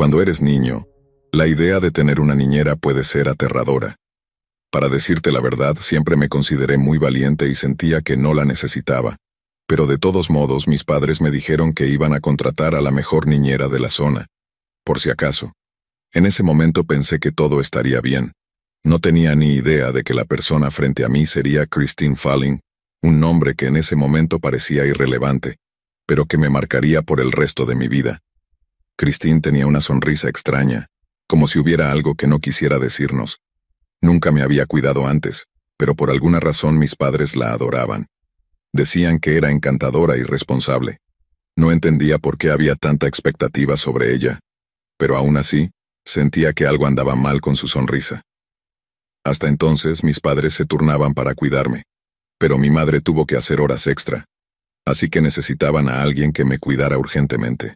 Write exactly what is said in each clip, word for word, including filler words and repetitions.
Cuando eres niño, la idea de tener una niñera puede ser aterradora. Para decirte la verdad, siempre me consideré muy valiente y sentía que no la necesitaba. Pero de todos modos, mis padres me dijeron que iban a contratar a la mejor niñera de la zona. Por si acaso. En ese momento pensé que todo estaría bien. No tenía ni idea de que la persona frente a mí sería Christine Falling, un nombre que en ese momento parecía irrelevante, pero que me marcaría por el resto de mi vida. Christine tenía una sonrisa extraña, como si hubiera algo que no quisiera decirnos. Nunca me había cuidado antes, pero por alguna razón mis padres la adoraban. Decían que era encantadora y responsable. No entendía por qué había tanta expectativa sobre ella, pero aún así, sentía que algo andaba mal con su sonrisa. Hasta entonces mis padres se turnaban para cuidarme, pero mi madre tuvo que hacer horas extra, así que necesitaban a alguien que me cuidara urgentemente.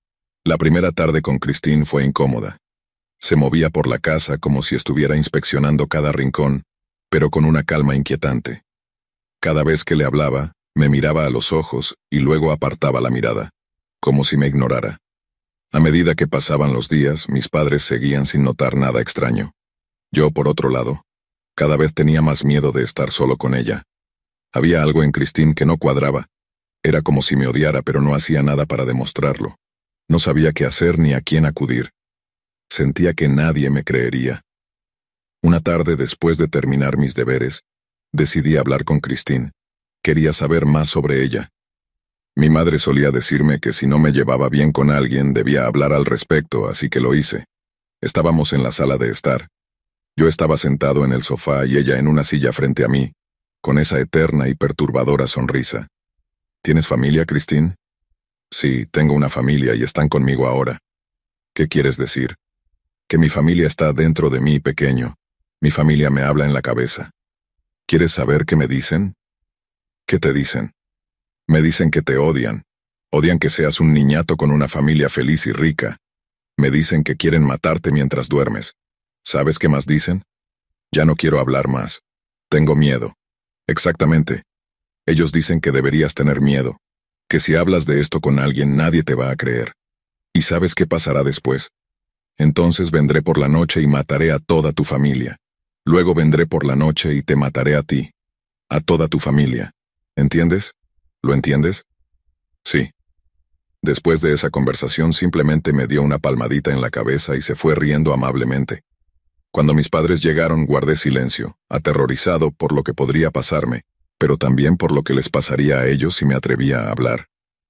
La primera tarde con Christine fue incómoda. Se movía por la casa como si estuviera inspeccionando cada rincón, pero con una calma inquietante. Cada vez que le hablaba, me miraba a los ojos y luego apartaba la mirada, como si me ignorara. A medida que pasaban los días, mis padres seguían sin notar nada extraño. Yo, por otro lado, cada vez tenía más miedo de estar solo con ella. Había algo en Christine que no cuadraba. Era como si me odiara, pero no hacía nada para demostrarlo. No sabía qué hacer ni a quién acudir. Sentía que nadie me creería. Una tarde, después de terminar mis deberes, decidí hablar con Christine. Quería saber más sobre ella. Mi madre solía decirme que si no me llevaba bien con alguien debía hablar al respecto, así que lo hice. Estábamos en la sala de estar. Yo estaba sentado en el sofá y ella en una silla frente a mí, con esa eterna y perturbadora sonrisa. ¿Tienes familia, Christine? Sí, tengo una familia y están conmigo ahora. ¿Qué quieres decir? Que mi familia está dentro de mí, pequeño. Mi familia me habla en la cabeza. ¿Quieres saber qué me dicen? ¿Qué te dicen? Me dicen que te odian. Odian que seas un niñato con una familia feliz y rica. Me dicen que quieren matarte mientras duermes. ¿Sabes qué más dicen? Ya no quiero hablar más. Tengo miedo. Exactamente. Ellos dicen que deberías tener miedo. Que si hablas de esto con alguien nadie te va a creer. ¿Y sabes qué pasará después? Entonces vendré por la noche y mataré a toda tu familia. Luego vendré por la noche y te mataré a ti. A toda tu familia. ¿Entiendes? ¿Lo entiendes? Sí. Después de esa conversación simplemente me dio una palmadita en la cabeza y se fue riendo amablemente. Cuando mis padres llegaron guardé silencio, aterrorizado por lo que podría pasarme, pero también por lo que les pasaría a ellos si me atrevía a hablar.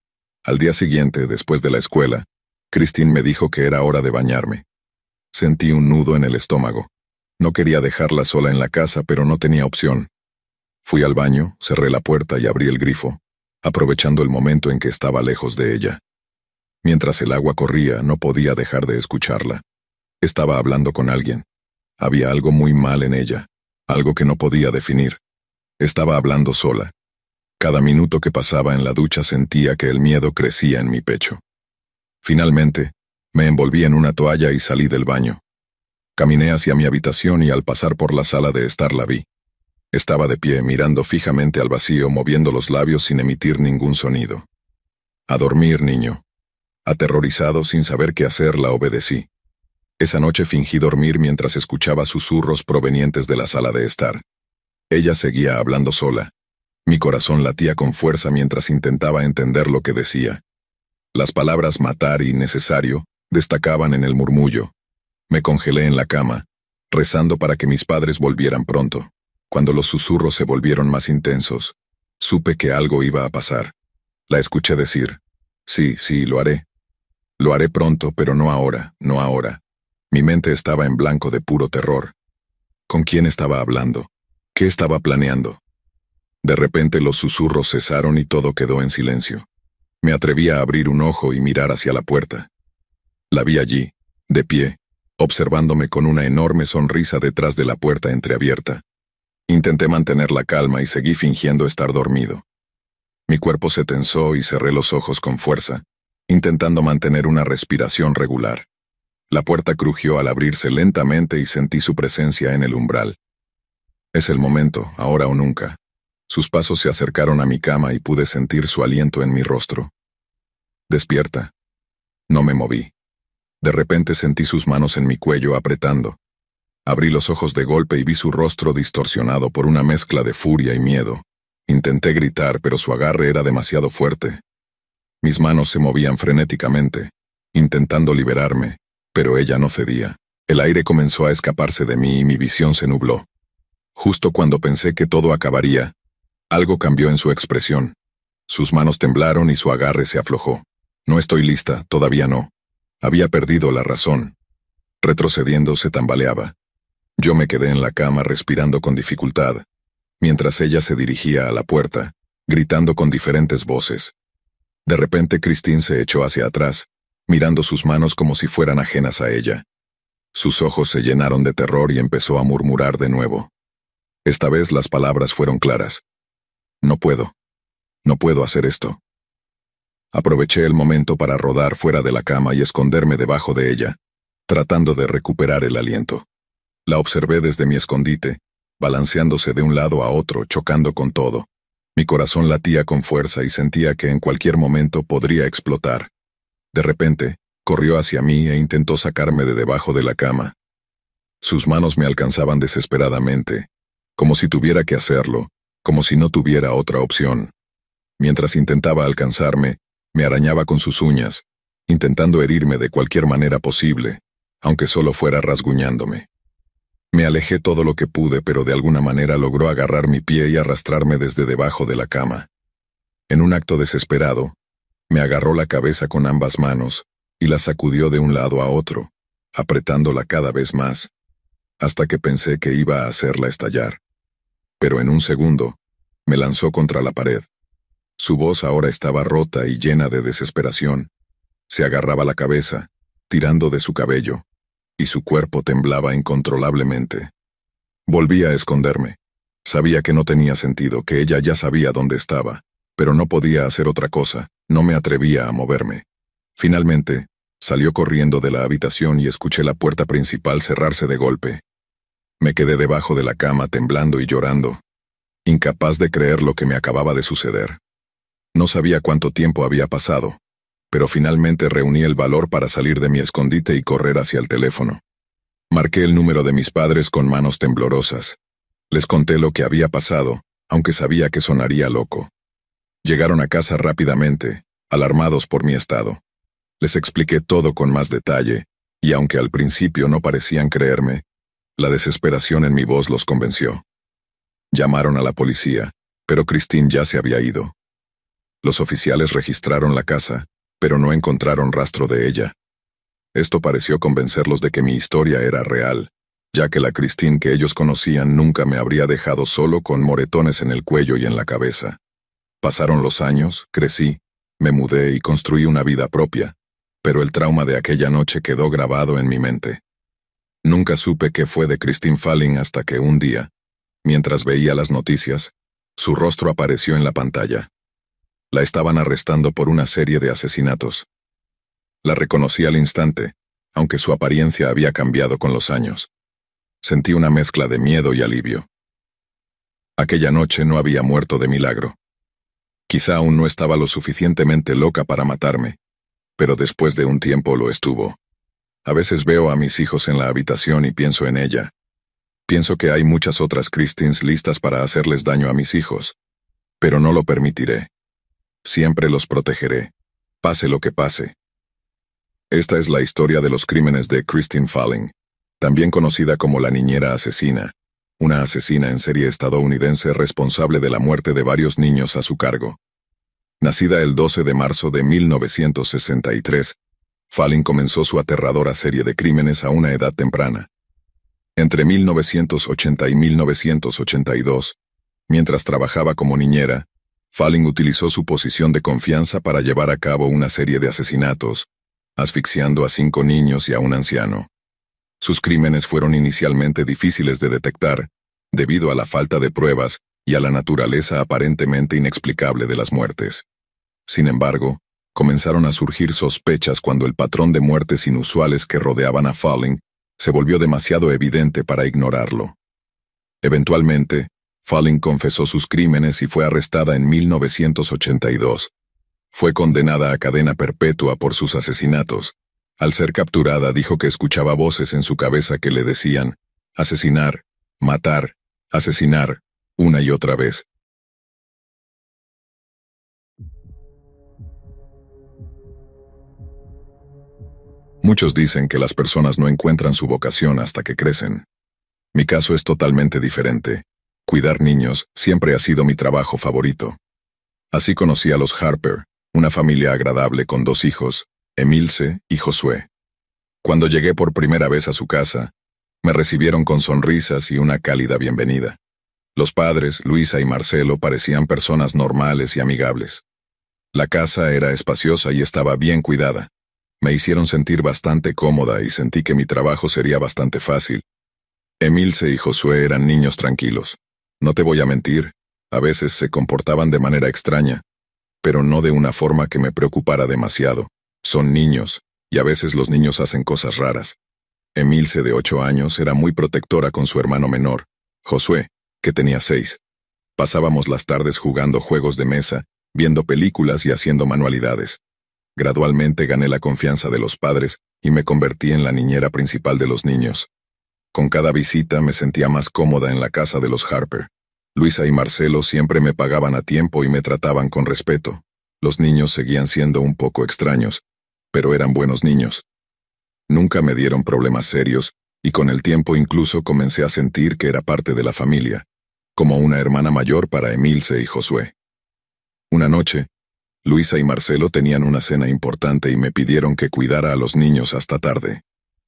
Al día siguiente, después de la escuela, Christine me dijo que era hora de bañarme. Sentí un nudo en el estómago. No quería dejarla sola en la casa, pero no tenía opción. Fui al baño, cerré la puerta y abrí el grifo, aprovechando el momento en que estaba lejos de ella. Mientras el agua corría, no podía dejar de escucharla. Estaba hablando con alguien. Había algo muy mal en ella, algo que no podía definir. Estaba hablando sola. Cada minuto que pasaba en la ducha sentía que el miedo crecía en mi pecho. Finalmente, me envolví en una toalla y salí del baño. Caminé hacia mi habitación y al pasar por la sala de estar la vi. Estaba de pie, mirando fijamente al vacío, moviendo los labios sin emitir ningún sonido. A dormir, niño. Aterrorizado, sin saber qué hacer, la obedecí. Esa noche fingí dormir mientras escuchaba susurros provenientes de la sala de estar. Ella seguía hablando sola. Mi corazón latía con fuerza mientras intentaba entender lo que decía. Las palabras matar y necesario destacaban en el murmullo. Me congelé en la cama, rezando para que mis padres volvieran pronto. Cuando los susurros se volvieron más intensos, supe que algo iba a pasar. La escuché decir, sí, sí, lo haré. Lo haré pronto, pero no ahora, no ahora. Mi mente estaba en blanco de puro terror. ¿Con quién estaba hablando? ¿Qué estaba planeando? De repente los susurros cesaron y todo quedó en silencio. Me atreví a abrir un ojo y mirar hacia la puerta. La vi allí, de pie, observándome con una enorme sonrisa detrás de la puerta entreabierta. Intenté mantener la calma y seguí fingiendo estar dormido. Mi cuerpo se tensó y cerré los ojos con fuerza, intentando mantener una respiración regular. La puerta crujió al abrirse lentamente y sentí su presencia en el umbral. Es el momento, ahora o nunca. Sus pasos se acercaron a mi cama y pude sentir su aliento en mi rostro. Despierta. No me moví. De repente sentí sus manos en mi cuello apretando. Abrí los ojos de golpe y vi su rostro distorsionado por una mezcla de furia y miedo. Intenté gritar, pero su agarre era demasiado fuerte. Mis manos se movían frenéticamente, intentando liberarme, pero ella no cedía. El aire comenzó a escaparse de mí y mi visión se nubló. Justo cuando pensé que todo acabaría, algo cambió en su expresión. Sus manos temblaron y su agarre se aflojó. No estoy lista, todavía no. Había perdido la razón. Retrocediendo se tambaleaba. Yo me quedé en la cama respirando con dificultad, mientras ella se dirigía a la puerta, gritando con diferentes voces. De repente Christine se echó hacia atrás, mirando sus manos como si fueran ajenas a ella. Sus ojos se llenaron de terror y empezó a murmurar de nuevo. Esta vez las palabras fueron claras. No puedo. No puedo hacer esto. Aproveché el momento para rodar fuera de la cama y esconderme debajo de ella, tratando de recuperar el aliento. La observé desde mi escondite, balanceándose de un lado a otro, chocando con todo. Mi corazón latía con fuerza y sentía que en cualquier momento podría explotar. De repente, corrió hacia mí e intentó sacarme de debajo de la cama. Sus manos me alcanzaban desesperadamente, como si tuviera que hacerlo, como si no tuviera otra opción. Mientras intentaba alcanzarme, me arañaba con sus uñas, intentando herirme de cualquier manera posible, aunque solo fuera rasguñándome. Me alejé todo lo que pude, pero de alguna manera logró agarrar mi pie y arrastrarme desde debajo de la cama. En un acto desesperado, me agarró la cabeza con ambas manos y la sacudió de un lado a otro, apretándola cada vez más, hasta que pensé que iba a hacerla estallar. Pero en un segundo, me lanzó contra la pared. Su voz ahora estaba rota y llena de desesperación. Se agarraba la cabeza, tirando de su cabello, y su cuerpo temblaba incontrolablemente. Volví a esconderme. Sabía que no tenía sentido, que ella ya sabía dónde estaba, pero no podía hacer otra cosa, no me atrevía a moverme. Finalmente, salió corriendo de la habitación y escuché la puerta principal cerrarse de golpe. Me quedé debajo de la cama temblando y llorando, incapaz de creer lo que me acababa de suceder. No sabía cuánto tiempo había pasado, pero finalmente reuní el valor para salir de mi escondite y correr hacia el teléfono. Marqué el número de mis padres con manos temblorosas. Les conté lo que había pasado, aunque sabía que sonaría loco. Llegaron a casa rápidamente, alarmados por mi estado. Les expliqué todo con más detalle, y aunque al principio no parecían creerme, la desesperación en mi voz los convenció. Llamaron a la policía, pero Christine ya se había ido. Los oficiales registraron la casa, pero no encontraron rastro de ella. Esto pareció convencerlos de que mi historia era real, ya que la Christine que ellos conocían nunca me habría dejado solo con moretones en el cuello y en la cabeza. Pasaron los años, crecí, me mudé y construí una vida propia, pero el trauma de aquella noche quedó grabado en mi mente. Nunca supe qué fue de Christine Falling hasta que un día, mientras veía las noticias, su rostro apareció en la pantalla. La estaban arrestando por una serie de asesinatos. La reconocí al instante, aunque su apariencia había cambiado con los años. Sentí una mezcla de miedo y alivio. Aquella noche no había muerto de milagro. Quizá aún no estaba lo suficientemente loca para matarme, pero después de un tiempo lo estuvo. A veces veo a mis hijos en la habitación y pienso en ella. Pienso que hay muchas otras Christines listas para hacerles daño a mis hijos, pero no lo permitiré. Siempre los protegeré, pase lo que pase. Esta es la historia de los crímenes de Christine Falling, también conocida como la niñera asesina, una asesina en serie estadounidense responsable de la muerte de varios niños a su cargo. Nacida el doce de marzo de mil novecientos sesenta y tres, Falling comenzó su aterradora serie de crímenes a una edad temprana. Entre mil novecientos ochenta y mil novecientos ochenta y dos, mientras trabajaba como niñera, Falling utilizó su posición de confianza para llevar a cabo una serie de asesinatos, asfixiando a cinco niños y a un anciano. Sus crímenes fueron inicialmente difíciles de detectar, debido a la falta de pruebas y a la naturaleza aparentemente inexplicable de las muertes. Sin embargo, comenzaron a surgir sospechas cuando el patrón de muertes inusuales que rodeaban a Falling se volvió demasiado evidente para ignorarlo. Eventualmente, Falling confesó sus crímenes y fue arrestada en mil novecientos ochenta y dos. Fue condenada a cadena perpetua por sus asesinatos, Al ser capturada dijo que escuchaba voces en su cabeza que le decían, asesinar, matar, asesinar, una y otra vez. Muchos dicen que las personas no encuentran su vocación hasta que crecen. Mi caso es totalmente diferente. Cuidar niños siempre ha sido mi trabajo favorito. Así conocí a los Harper, una familia agradable con dos hijos, Emilce y Josué. Cuando llegué por primera vez a su casa, me recibieron con sonrisas y una cálida bienvenida. Los padres, Luisa y Marcelo, parecían personas normales y amigables. La casa era espaciosa y estaba bien cuidada. Me hicieron sentir bastante cómoda y sentí que mi trabajo sería bastante fácil. Emilce y Josué eran niños tranquilos. No te voy a mentir, a veces se comportaban de manera extraña, pero no de una forma que me preocupara demasiado. Son niños, y a veces los niños hacen cosas raras. Emilce, de ocho años, era muy protectora con su hermano menor, Josué, que tenía seis. Pasábamos las tardes jugando juegos de mesa, viendo películas y haciendo manualidades. Gradualmente gané la confianza de los padres y me convertí en la niñera principal de los niños. Con cada visita me sentía más cómoda en la casa de los Harper. Luisa y Marcelo siempre me pagaban a tiempo y me trataban con respeto. Los niños seguían siendo un poco extraños, pero eran buenos niños. Nunca me dieron problemas serios, y con el tiempo incluso comencé a sentir que era parte de la familia, como una hermana mayor para Emilce y Josué. Una noche, Luisa y Marcelo tenían una cena importante y me pidieron que cuidara a los niños hasta tarde.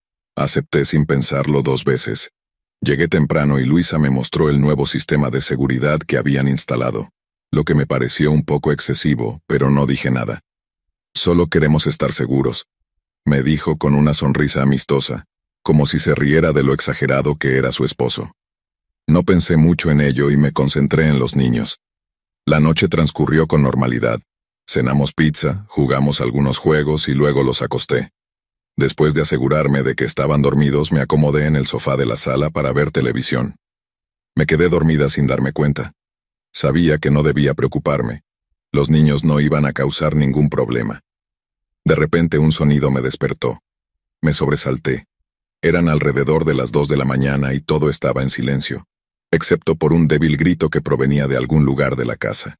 Acepté sin pensarlo dos veces. Llegué temprano y Luisa me mostró el nuevo sistema de seguridad que habían instalado, lo que me pareció un poco excesivo, pero no dije nada. Solo queremos estar seguros, me dijo con una sonrisa amistosa, como si se riera de lo exagerado que era su esposo. No pensé mucho en ello y me concentré en los niños. La noche transcurrió con normalidad. Cenamos pizza, jugamos algunos juegos y luego los acosté. Después de asegurarme de que estaban dormidos, me acomodé en el sofá de la sala para ver televisión. Me quedé dormida sin darme cuenta. Sabía que no debía preocuparme. Los niños no iban a causar ningún problema. De repente un sonido me despertó. Me sobresalté. Eran alrededor de las dos de la mañana y todo estaba en silencio, excepto por un débil grito que provenía de algún lugar de la casa.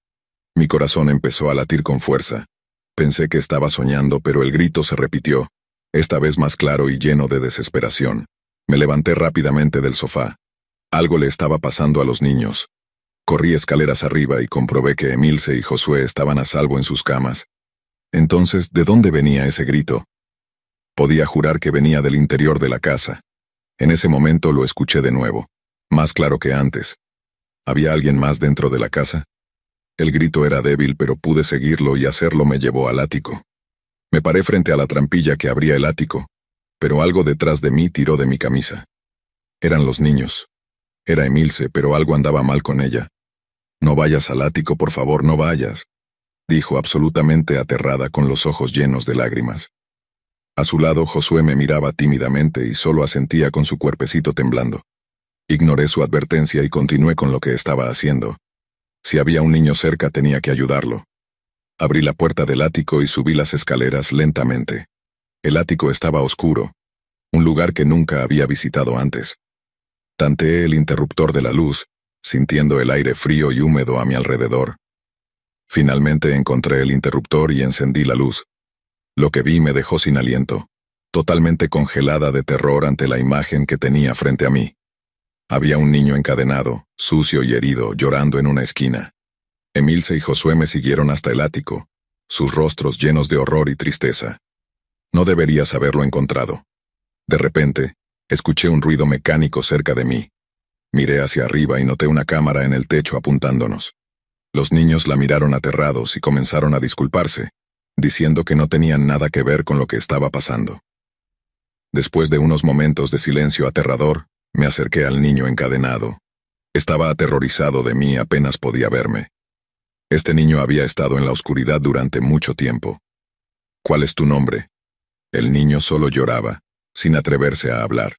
Mi corazón empezó a latir con fuerza. Pensé que estaba soñando, pero el grito se repitió, esta vez más claro y lleno de desesperación. Me levanté rápidamente del sofá. Algo le estaba pasando a los niños. Corrí escaleras arriba y comprobé que Emilce y Josué estaban a salvo en sus camas. Entonces, ¿de dónde venía ese grito? Podía jurar que venía del interior de la casa. En ese momento lo escuché de nuevo, más claro que antes. ¿Había alguien más dentro de la casa? El grito era débil, pero pude seguirlo y hacerlo me llevó al ático. Me paré frente a la trampilla que abría el ático, pero algo detrás de mí tiró de mi camisa. Eran los niños. Era Emilce, pero algo andaba mal con ella. «No vayas al ático, por favor, no vayas», dijo absolutamente aterrada con los ojos llenos de lágrimas. A su lado Josué me miraba tímidamente y solo asentía con su cuerpecito temblando. Ignoré su advertencia y continué con lo que estaba haciendo. Si había un niño cerca tenía que ayudarlo. Abrí la puerta del ático y subí las escaleras lentamente. El ático estaba oscuro, un lugar que nunca había visitado antes. Tanteé el interruptor de la luz, sintiendo el aire frío y húmedo a mi alrededor. Finalmente encontré el interruptor y encendí la luz. Lo que vi me dejó sin aliento, totalmente congelada de terror ante la imagen que tenía frente a mí. Había un niño encadenado, sucio y herido, llorando en una esquina. Emilce y Josué me siguieron hasta el ático, sus rostros llenos de horror y tristeza. No deberías haberlo encontrado. De repente, escuché un ruido mecánico cerca de mí. Miré hacia arriba y noté una cámara en el techo apuntándonos. Los niños la miraron aterrados y comenzaron a disculparse, diciendo que no tenían nada que ver con lo que estaba pasando. Después de unos momentos de silencio aterrador, me acerqué al niño encadenado. Estaba aterrorizado de mí, apenas podía verme. Este niño había estado en la oscuridad durante mucho tiempo. «¿Cuál es tu nombre?» El niño solo lloraba, sin atreverse a hablar.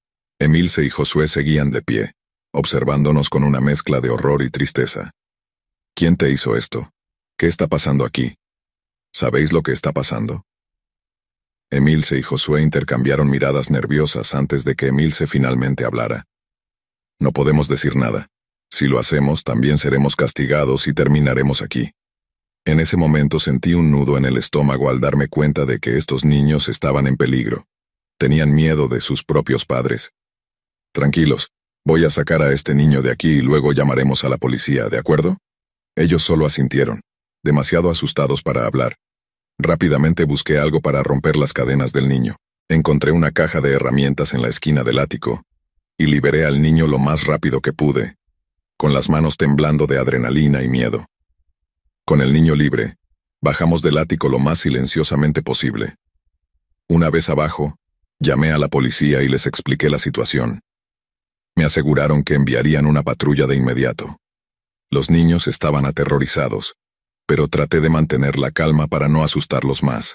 Emilce y Josué seguían de pie, observándonos con una mezcla de horror y tristeza. «¿Quién te hizo esto? ¿Qué está pasando aquí? ¿Sabéis lo que está pasando?» Emilce y Josué intercambiaron miradas nerviosas antes de que Emilce finalmente hablara. No podemos decir nada. Si lo hacemos, también seremos castigados y terminaremos aquí. En ese momento sentí un nudo en el estómago al darme cuenta de que estos niños estaban en peligro. Tenían miedo de sus propios padres. Tranquilos, voy a sacar a este niño de aquí y luego llamaremos a la policía, ¿de acuerdo? Ellos solo asintieron, demasiado asustados para hablar. Rápidamente busqué algo para romper las cadenas del niño. Encontré una caja de herramientas en la esquina del ático y liberé al niño lo más rápido que pude, con las manos temblando de adrenalina y miedo. Con el niño libre, bajamos del ático lo más silenciosamente posible. Una vez abajo, llamé a la policía y les expliqué la situación. Me aseguraron que enviarían una patrulla de inmediato. Los niños estaban aterrorizados, pero traté de mantener la calma para no asustarlos más.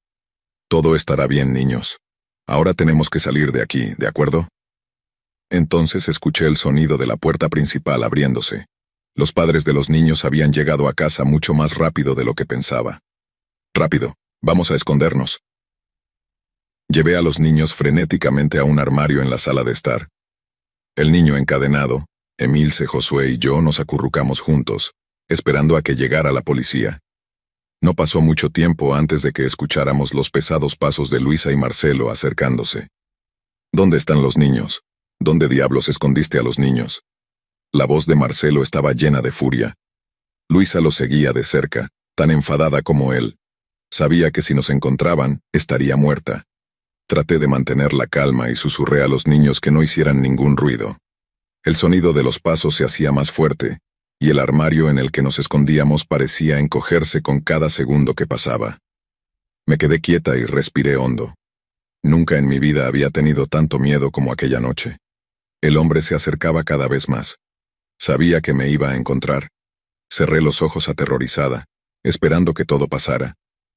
Todo estará bien, niños. Ahora tenemos que salir de aquí, ¿de acuerdo? Entonces escuché el sonido de la puerta principal abriéndose. Los padres de los niños habían llegado a casa mucho más rápido de lo que pensaba. Rápido, vamos a escondernos. Llevé a los niños frenéticamente a un armario en la sala de estar. El niño encadenado, Emilce, Josué y yo nos acurrucamos juntos, esperando a que llegara la policía. No pasó mucho tiempo antes de que escucháramos los pesados pasos de Luisa y Marcelo acercándose. ¿Dónde están los niños? ¿Dónde diablos escondiste a los niños? La voz de Marcelo estaba llena de furia. Luisa los seguía de cerca, tan enfadada como él. Sabía que si nos encontraban, estaría muerta. Traté de mantener la calma y susurré a los niños que no hicieran ningún ruido. El sonido de los pasos se hacía más fuerte, y el armario en el que nos escondíamos parecía encogerse con cada segundo que pasaba. Me quedé quieta y respiré hondo. Nunca en mi vida había tenido tanto miedo como aquella noche. El hombre se acercaba cada vez más. Sabía que me iba a encontrar. Cerré los ojos aterrorizada, esperando que todo pasara.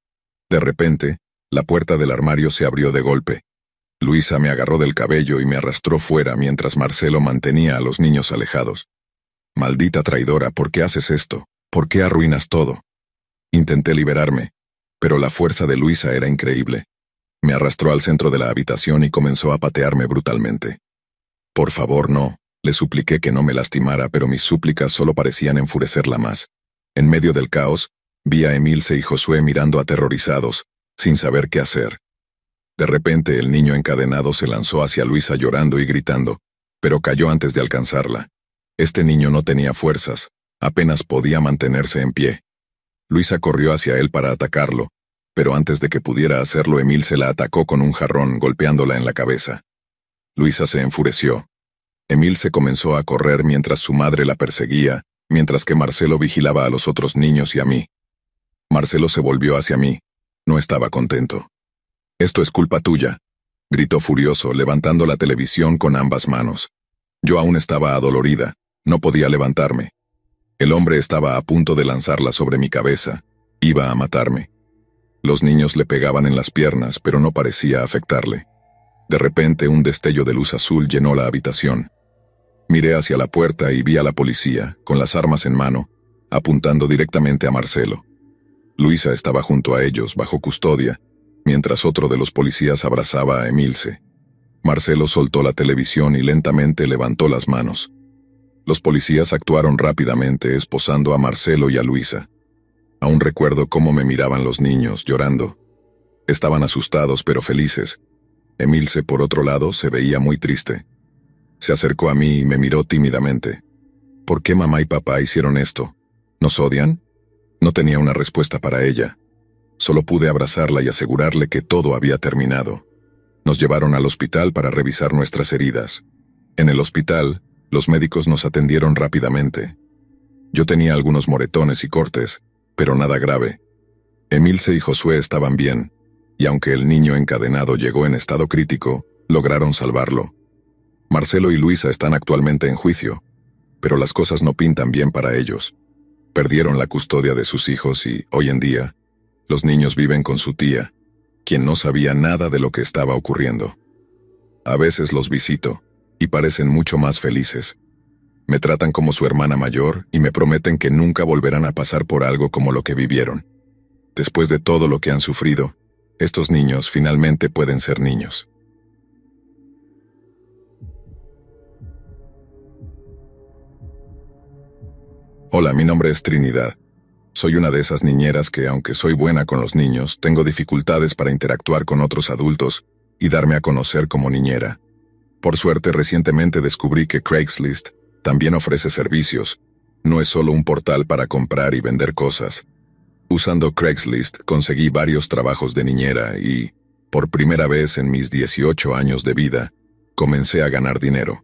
De repente, la puerta del armario se abrió de golpe. Luisa me agarró del cabello y me arrastró fuera mientras Marcelo mantenía a los niños alejados. Maldita traidora, ¿por qué haces esto? ¿Por qué arruinas todo? Intenté liberarme, pero la fuerza de Luisa era increíble. Me arrastró al centro de la habitación y comenzó a patearme brutalmente. Por favor, no, le supliqué que no me lastimara, pero mis súplicas solo parecían enfurecerla más. En medio del caos, vi a Emilce y Josué mirando aterrorizados, sin saber qué hacer. De repente el niño encadenado se lanzó hacia Luisa llorando y gritando, pero cayó antes de alcanzarla. Este niño no tenía fuerzas, apenas podía mantenerse en pie. Luisa corrió hacia él para atacarlo, pero antes de que pudiera hacerlo Emilce la atacó con un jarrón golpeándola en la cabeza. Luisa se enfureció. Emilce comenzó a correr mientras su madre la perseguía, mientras que Marcelo vigilaba a los otros niños y a mí. Marcelo se volvió hacia mí. No estaba contento. «Esto es culpa tuya», gritó furioso, levantando la televisión con ambas manos. Yo aún estaba adolorida, no podía levantarme. El hombre estaba a punto de lanzarla sobre mi cabeza. Iba a matarme. Los niños le pegaban en las piernas, pero no parecía afectarle. De repente, un destello de luz azul llenó la habitación. Miré hacia la puerta y vi a la policía, con las armas en mano, apuntando directamente a Marcelo. Luisa estaba junto a ellos, bajo custodia, mientras otro de los policías abrazaba a Emilce. Marcelo soltó la televisión y lentamente levantó las manos. Los policías actuaron rápidamente, esposando a Marcelo y a Luisa. Aún recuerdo cómo me miraban los niños, llorando. Estaban asustados pero felices. Emilce, por otro lado, se veía muy triste. Se acercó a mí y me miró tímidamente. ¿Por qué mamá y papá hicieron esto? ¿Nos odian? No tenía una respuesta para ella. Solo pude abrazarla y asegurarle que todo había terminado. Nos llevaron al hospital para revisar nuestras heridas. En el hospital, los médicos nos atendieron rápidamente. Yo tenía algunos moretones y cortes, pero nada grave. Emilce y Josué estaban bien, y aunque el niño encadenado llegó en estado crítico, lograron salvarlo. Marcelo y Luisa están actualmente en juicio, pero las cosas no pintan bien para ellos. Perdieron la custodia de sus hijos y, hoy en día, los niños viven con su tía, quien no sabía nada de lo que estaba ocurriendo. A veces los visito, y parecen mucho más felices. Me tratan como su hermana mayor y me prometen que nunca volverán a pasar por algo como lo que vivieron. Después de todo lo que han sufrido, Estos niños finalmente pueden ser niños. Hola, mi nombre es Trinidad. Soy una de esas niñeras que, aunque soy buena con los niños, tengo dificultades para interactuar con otros adultos y darme a conocer como niñera. Por suerte, recientemente descubrí que Craigslist también ofrece servicios. No es solo un portal para comprar y vender cosas. Usando Craigslist conseguí varios trabajos de niñera y, por primera vez en mis dieciocho años de vida, comencé a ganar dinero.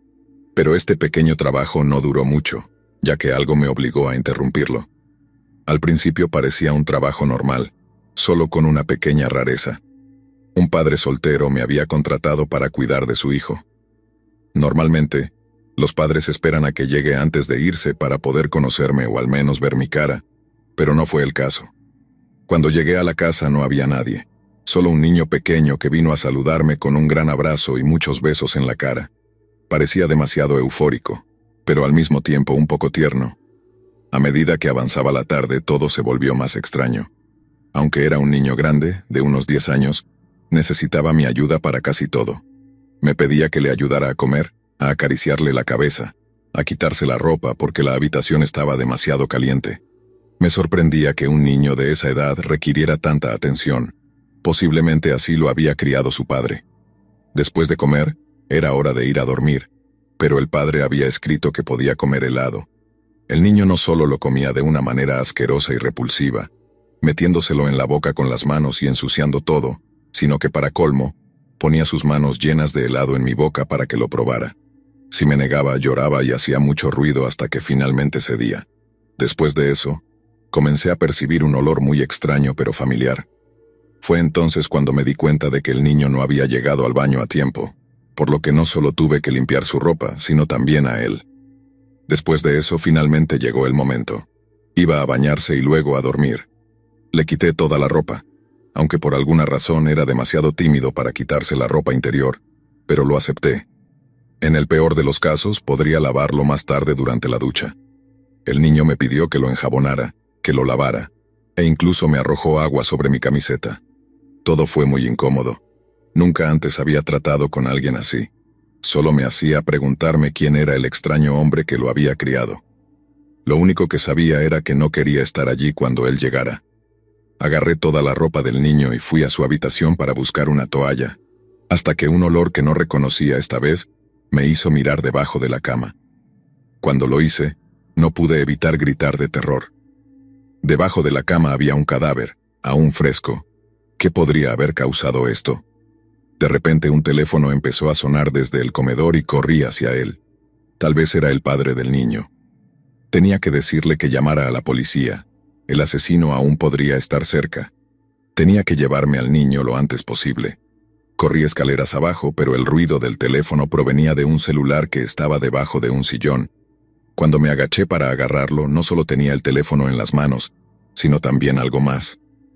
Pero este pequeño trabajo no duró mucho, ya que algo me obligó a interrumpirlo. Al principio parecía un trabajo normal, solo con una pequeña rareza. Un padre soltero me había contratado para cuidar de su hijo. Normalmente, los padres esperan a que llegue antes de irse para poder conocerme o al menos ver mi cara, pero no fue el caso. Cuando llegué a la casa no había nadie, solo un niño pequeño que vino a saludarme con un gran abrazo y muchos besos en la cara. Parecía demasiado eufórico, pero al mismo tiempo un poco tierno. A medida que avanzaba la tarde, todo se volvió más extraño. Aunque era un niño grande, de unos diez años, necesitaba mi ayuda para casi todo. Me pedía que le ayudara a comer, a acariciarle la cabeza, a quitarse la ropa porque la habitación estaba demasiado caliente. Me sorprendía que un niño de esa edad requiriera tanta atención. Posiblemente así lo había criado su padre. Después de comer, era hora de ir a dormir, pero el padre había escrito que podía comer helado. El niño no solo lo comía de una manera asquerosa y repulsiva, metiéndoselo en la boca con las manos y ensuciando todo, sino que para colmo, ponía sus manos llenas de helado en mi boca para que lo probara. Si me negaba, lloraba y hacía mucho ruido hasta que finalmente cedía. Después de eso, comencé a percibir un olor muy extraño pero familiar. Fue entonces cuando me di cuenta de que el niño no había llegado al baño a tiempo, por lo que no solo tuve que limpiar su ropa, sino también a él. Después de eso, finalmente llegó el momento. Iba a bañarse y luego a dormir. Le quité toda la ropa, aunque por alguna razón era demasiado tímido para quitarse la ropa interior, pero lo acepté. En el peor de los casos, podría lavarlo más tarde durante la ducha. El niño me pidió que lo enjabonara, que lo lavara, e incluso me arrojó agua sobre mi camiseta. Todo fue muy incómodo. Nunca antes había tratado con alguien así. Solo me hacía preguntarme quién era el extraño hombre que lo había criado. Lo único que sabía era que no quería estar allí cuando él llegara. Agarré toda la ropa del niño y fui a su habitación para buscar una toalla, hasta que un olor que no reconocía esta vez me hizo mirar debajo de la cama. Cuando lo hice, no pude evitar gritar de terror. Debajo de la cama había un cadáver, aún fresco. ¿Qué podría haber causado esto? De repente un teléfono empezó a sonar desde el comedor y corrí hacia él. Tal vez era el padre del niño. Tenía que decirle que llamara a la policía. El asesino aún podría estar cerca. Tenía que llevarme al niño lo antes posible. Corrí escaleras abajo, pero el ruido del teléfono provenía de un celular que estaba debajo de un sillón. Cuando me agaché para agarrarlo, no solo tenía el teléfono en las manos, sino también algo más.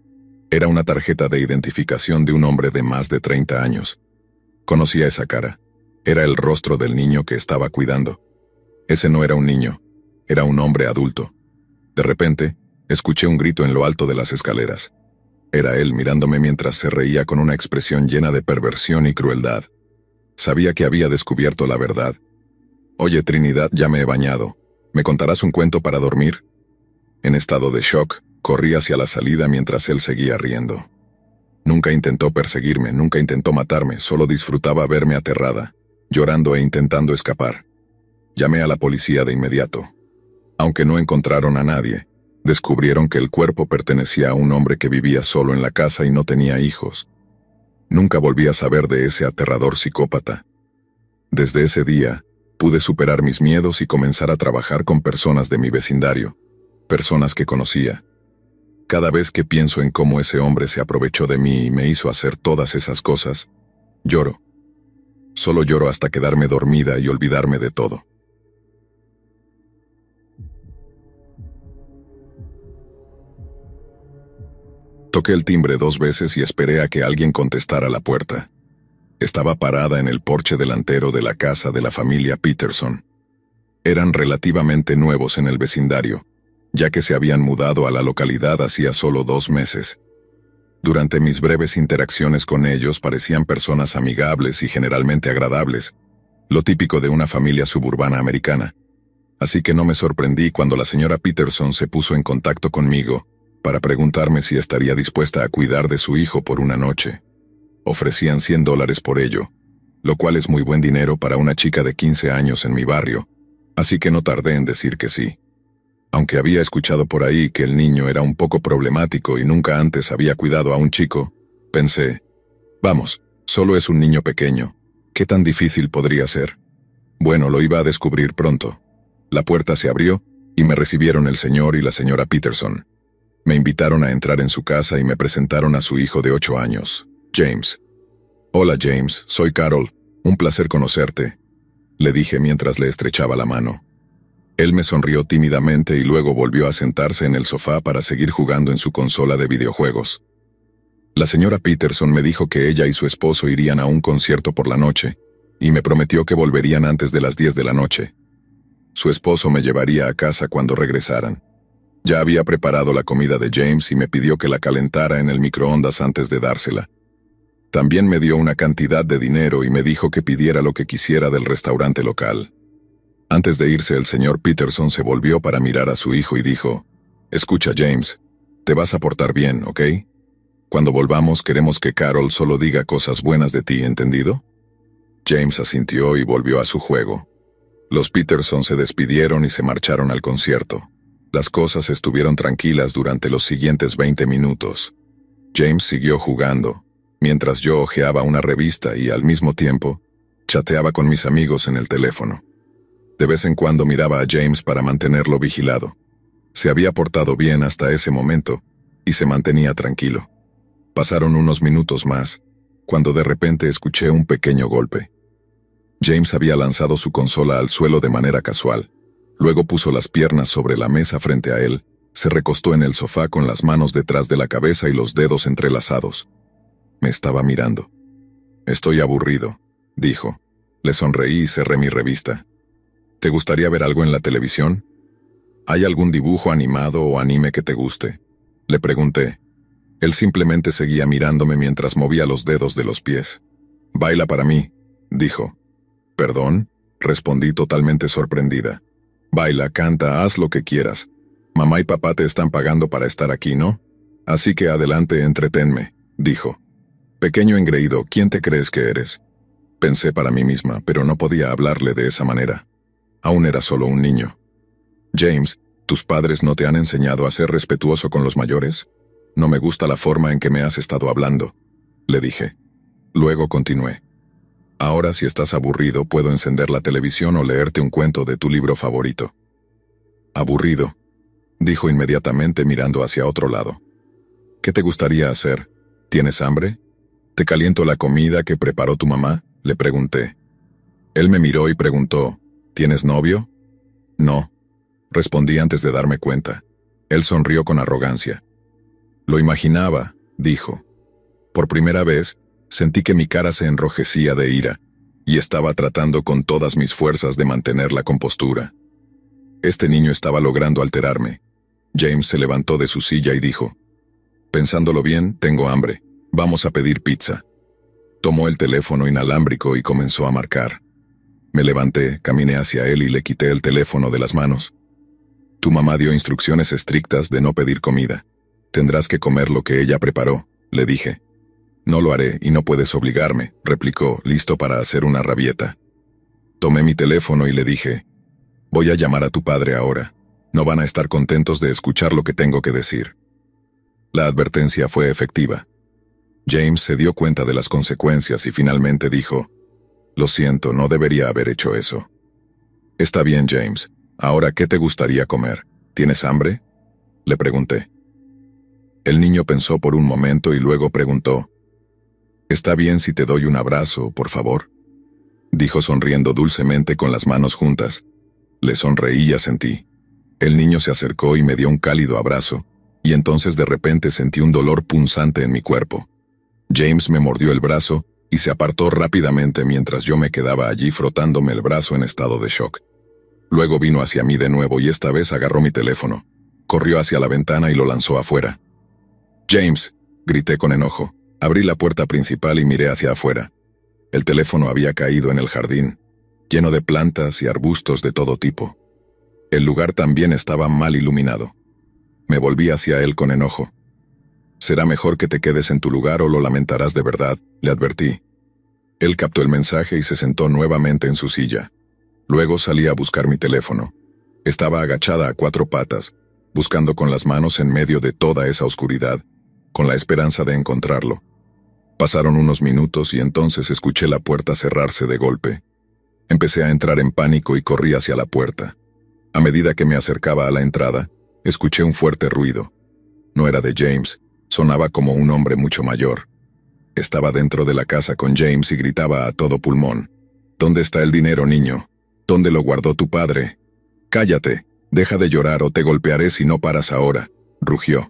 Era una tarjeta de identificación de un hombre de más de treinta años. Conocía esa cara. Era el rostro del niño que estaba cuidando. Ese no era un niño, era un hombre adulto. De repente, escuché un grito en lo alto de las escaleras. Era él mirándome mientras se reía con una expresión llena de perversión y crueldad. Sabía que había descubierto la verdad. «Oye, Trinidad, ya me he bañado. ¿Me contarás un cuento para dormir?» En estado de shock, corrí hacia la salida mientras él seguía riendo. Nunca intentó perseguirme, nunca intentó matarme, solo disfrutaba verme aterrada, llorando e intentando escapar. Llamé a la policía de inmediato. Aunque no encontraron a nadie, descubrieron que el cuerpo pertenecía a un hombre que vivía solo en la casa y no tenía hijos. Nunca volví a saber de ese aterrador psicópata. Desde ese día, pude superar mis miedos y comenzar a trabajar con personas de mi vecindario, personas que conocía. Cada vez que pienso en cómo ese hombre se aprovechó de mí y me hizo hacer todas esas cosas, lloro. Solo lloro hasta quedarme dormida y olvidarme de todo. Toqué el timbre dos veces y esperé a que alguien contestara la puerta. Estaba parada en el porche delantero de la casa de la familia Peterson. Eran relativamente nuevos en el vecindario, ya que se habían mudado a la localidad hacía solo dos meses. Durante mis breves interacciones con ellos parecían personas amigables y generalmente agradables, lo típico de una familia suburbana americana. Así que no me sorprendí cuando la señora Peterson se puso en contacto conmigo para preguntarme si estaría dispuesta a cuidar de su hijo por una noche. Ofrecían cien dólares por ello, lo cual es muy buen dinero para una chica de quince años en mi barrio, así que no tardé en decir que sí. Aunque había escuchado por ahí que el niño era un poco problemático y nunca antes había cuidado a un chico, pensé, vamos, solo es un niño pequeño, ¿qué tan difícil podría ser? Bueno, lo iba a descubrir pronto. La puerta se abrió y me recibieron el señor y la señora Peterson. Me invitaron a entrar en su casa y me presentaron a su hijo de ocho años, James. Hola James, soy Carol, un placer conocerte, le dije mientras le estrechaba la mano. Él me sonrió tímidamente y luego volvió a sentarse en el sofá para seguir jugando en su consola de videojuegos. La señora Peterson me dijo que ella y su esposo irían a un concierto por la noche, y me prometió que volverían antes de las diez de la noche. Su esposo me llevaría a casa cuando regresaran. Ya había preparado la comida de James y me pidió que la calentara en el microondas antes de dársela. También me dio una cantidad de dinero y me dijo que pidiera lo que quisiera del restaurante local. Antes de irse, el señor Peterson se volvió para mirar a su hijo y dijo, «Escucha, James, te vas a portar bien, ¿ok? Cuando volvamos queremos que Carol solo diga cosas buenas de ti, ¿entendido?» James asintió y volvió a su juego. Los Peterson se despidieron y se marcharon al concierto. Las cosas estuvieron tranquilas durante los siguientes veinte minutos. James siguió jugando, mientras yo hojeaba una revista y, al mismo tiempo, chateaba con mis amigos en el teléfono. De vez en cuando miraba a James para mantenerlo vigilado. Se había portado bien hasta ese momento y se mantenía tranquilo. Pasaron unos minutos más, cuando de repente escuché un pequeño golpe. James había lanzado su consola al suelo de manera casual. Luego puso las piernas sobre la mesa frente a él, se recostó en el sofá con las manos detrás de la cabeza y los dedos entrelazados. Me estaba mirando. «Estoy aburrido», dijo. Le sonreí y cerré mi revista. «¿Te gustaría ver algo en la televisión? ¿Hay algún dibujo animado o anime que te guste?», le pregunté. Él simplemente seguía mirándome mientras movía los dedos de los pies. «Baila para mí», dijo. «¿Perdón?», respondí totalmente sorprendida. «Baila, canta, haz lo que quieras. Mamá y papá te están pagando para estar aquí, ¿no? Así que adelante, entretenme», dijo. «Pequeño engreído, ¿quién te crees que eres?», pensé para mí misma, pero no podía hablarle de esa manera. Aún era solo un niño. «James, ¿tus padres no te han enseñado a ser respetuoso con los mayores? No me gusta la forma en que me has estado hablando», le dije. Luego continué. «Ahora, si estás aburrido, puedo encender la televisión o leerte un cuento de tu libro favorito». «Aburrido», dijo inmediatamente mirando hacia otro lado. «¿Qué te gustaría hacer? ¿Tienes hambre? ¿Te caliento la comida que preparó tu mamá?», le pregunté. Él me miró y preguntó, «¿Tienes novio?». «No», respondí antes de darme cuenta. Él sonrió con arrogancia. «Lo imaginaba», dijo. Por primera vez, sentí que mi cara se enrojecía de ira, y estaba tratando con todas mis fuerzas de mantener la compostura. Este niño estaba logrando alterarme. James se levantó de su silla y dijo, «Pensándolo bien, tengo hambre. Vamos a pedir pizza». Tomó el teléfono inalámbrico y comenzó a marcar. Me levanté, caminé hacia él y le quité el teléfono de las manos. «Tu mamá dio instrucciones estrictas de no pedir comida. Tendrás que comer lo que ella preparó», le dije. «No lo haré y no puedes obligarme», replicó, listo para hacer una rabieta. Tomé mi teléfono y le dije, «Voy a llamar a tu padre ahora. No van a estar contentos de escuchar lo que tengo que decir». La advertencia fue efectiva. James se dio cuenta de las consecuencias y finalmente dijo, «Lo siento, no debería haber hecho eso». «Está bien, James. Ahora, ¿qué te gustaría comer? ¿Tienes hambre?», le pregunté. El niño pensó por un momento y luego preguntó, «¿Está bien si te doy un abrazo, por favor?», dijo sonriendo dulcemente con las manos juntas. Le sonreí y asentí. El niño se acercó y me dio un cálido abrazo, y entonces de repente sentí un dolor punzante en mi cuerpo. James me mordió el brazo y se apartó rápidamente mientras yo me quedaba allí frotándome el brazo en estado de shock. Luego vino hacia mí de nuevo y esta vez agarró mi teléfono. Corrió hacia la ventana y lo lanzó afuera. «James», Grité con enojo. Abrí la puerta principal y miré hacia afuera. El teléfono había caído en el jardín, lleno de plantas y arbustos de todo tipo. El lugar también estaba mal iluminado. Me volví hacia él con enojo. «Será mejor que te quedes en tu lugar o lo lamentarás de verdad», le advertí. Él captó el mensaje y se sentó nuevamente en su silla. Luego salí a buscar mi teléfono. Estaba agachada a cuatro patas, buscando con las manos en medio de toda esa oscuridad, con la esperanza de encontrarlo. Pasaron unos minutos y entonces escuché la puerta cerrarse de golpe. Empecé a entrar en pánico y corrí hacia la puerta. A medida que me acercaba a la entrada, escuché un fuerte ruido. No era de James, sonaba como un hombre mucho mayor. Estaba dentro de la casa con James y gritaba a todo pulmón. «¿Dónde está el dinero, niño? ¿Dónde lo guardó tu padre? Cállate, deja de llorar o te golpearé si no paras ahora», rugió.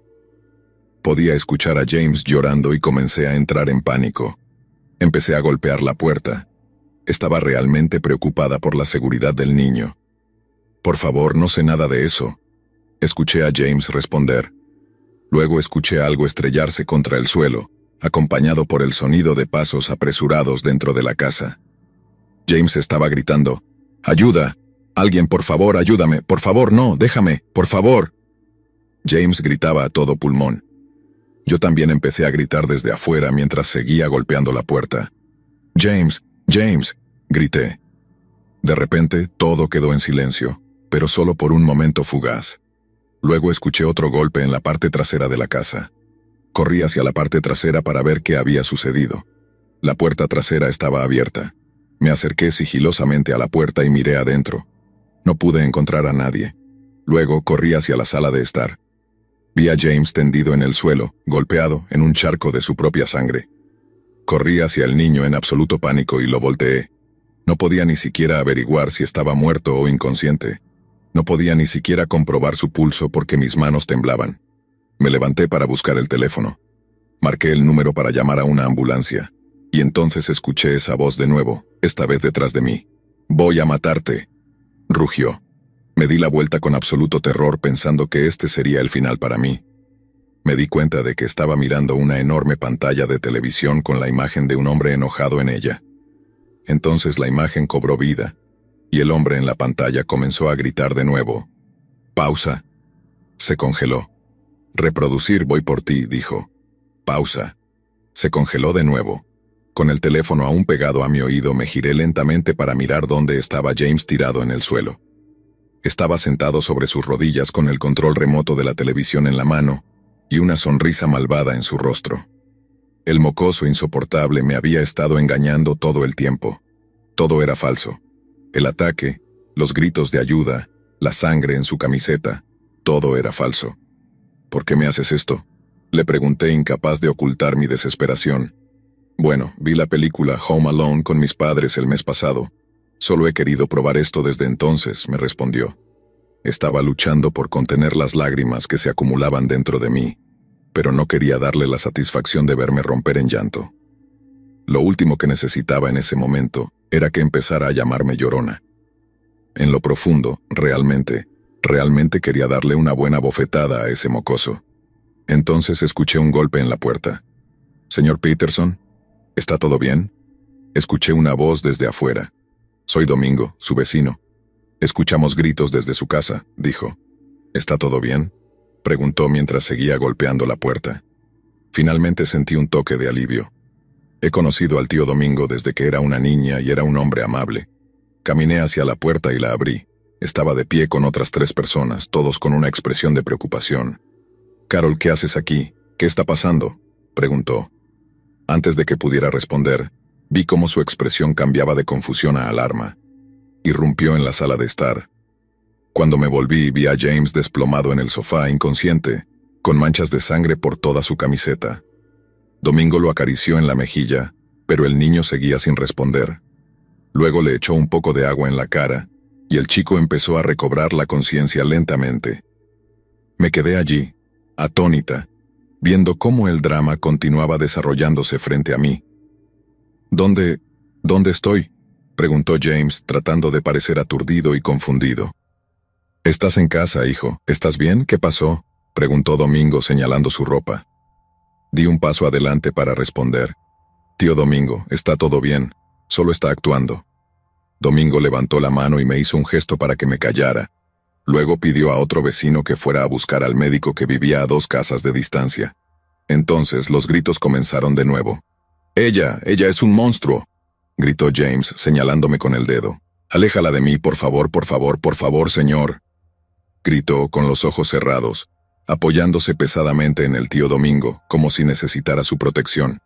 Podía escuchar a James llorando y comencé a entrar en pánico. Empecé a golpear la puerta. Estaba realmente preocupada por la seguridad del niño. «Por favor, no sé nada de eso», escuché a James responder. Luego escuché algo estrellarse contra el suelo, acompañado por el sonido de pasos apresurados dentro de la casa. James estaba gritando, «¡Ayuda! Alguien, por favor, ayúdame! ¡Por favor, no! ¡Déjame! ¡Por favor!» James gritaba a todo pulmón. Yo también empecé a gritar desde afuera mientras seguía golpeando la puerta. «¡James! ¡James!», grité. De repente, todo quedó en silencio, pero solo por un momento fugaz. Luego escuché otro golpe en la parte trasera de la casa. Corrí hacia la parte trasera para ver qué había sucedido. La puerta trasera estaba abierta. Me acerqué sigilosamente a la puerta y miré adentro. No pude encontrar a nadie. Luego corrí hacia la sala de estar. Vi a James tendido en el suelo, golpeado, en un charco de su propia sangre. Corrí hacia el niño en absoluto pánico y lo volteé. No podía ni siquiera averiguar si estaba muerto o inconsciente. No podía ni siquiera comprobar su pulso porque mis manos temblaban. Me levanté para buscar el teléfono. Marqué el número para llamar a una ambulancia. Y entonces escuché esa voz de nuevo, esta vez detrás de mí. «Voy a matarte», rugió. Me di la vuelta con absoluto terror pensando que este sería el final para mí. Me di cuenta de que estaba mirando una enorme pantalla de televisión con la imagen de un hombre enojado en ella. Entonces la imagen cobró vida, y el hombre en la pantalla comenzó a gritar de nuevo. «Pausa». Se congeló. «Reproducir, voy por ti», dijo. «Pausa». Se congeló de nuevo. Con el teléfono aún pegado a mi oído me giré lentamente para mirar dónde estaba James tirado en el suelo. Estaba sentado sobre sus rodillas con el control remoto de la televisión en la mano y una sonrisa malvada en su rostro. El mocoso insoportable me había estado engañando todo el tiempo. Todo era falso. El ataque, los gritos de ayuda, la sangre en su camiseta, todo era falso. «¿Por qué me haces esto?», le pregunté, incapaz de ocultar mi desesperación. «Bueno, vi la película Home Alone con mis padres el mes pasado. Solo he querido probar esto desde entonces», me respondió. Estaba luchando por contener las lágrimas que se acumulaban dentro de mí, pero no quería darle la satisfacción de verme romper en llanto. Lo último que necesitaba en ese momento era que empezara a llamarme llorona. En lo profundo, realmente, realmente quería darle una buena bofetada a ese mocoso. Entonces escuché un golpe en la puerta. «Señor Peterson, ¿está todo bien?», escuché una voz desde afuera. «Soy Domingo, su vecino». «Escuchamos gritos desde su casa», dijo. «¿Está todo bien?», preguntó mientras seguía golpeando la puerta. Finalmente sentí un toque de alivio. He conocido al tío Domingo desde que era una niña y era un hombre amable. Caminé hacia la puerta y la abrí. Estaba de pie con otras tres personas, todos con una expresión de preocupación. «Carol, ¿qué haces aquí? ¿Qué está pasando?», preguntó. Antes de que pudiera responder, vi cómo su expresión cambiaba de confusión a alarma. Irrumpió en la sala de estar. Cuando me volví, vi a James desplomado en el sofá, inconsciente, con manchas de sangre por toda su camiseta. Domingo lo acarició en la mejilla, pero el niño seguía sin responder. Luego le echó un poco de agua en la cara, y el chico empezó a recobrar la conciencia lentamente. Me quedé allí, atónita, viendo cómo el drama continuaba desarrollándose frente a mí. «¿Dónde, dónde estoy?», preguntó James, tratando de parecer aturdido y confundido. «Estás en casa, hijo. ¿Estás bien? ¿Qué pasó?», preguntó Domingo señalando su ropa. Di un paso adelante para responder. Tío Domingo, está todo bien, solo está actuando. Domingo levantó la mano y me hizo un gesto para que me callara. Luego pidió a otro vecino que fuera a buscar al médico que vivía a dos casas de distancia. Entonces los gritos comenzaron de nuevo. «Ella, ella es un monstruo», gritó James, señalándome con el dedo. «Aléjala de mí, por favor, por favor, por favor, señor», gritó con los ojos cerrados, apoyándose pesadamente en el tío Domingo, como si necesitara su protección.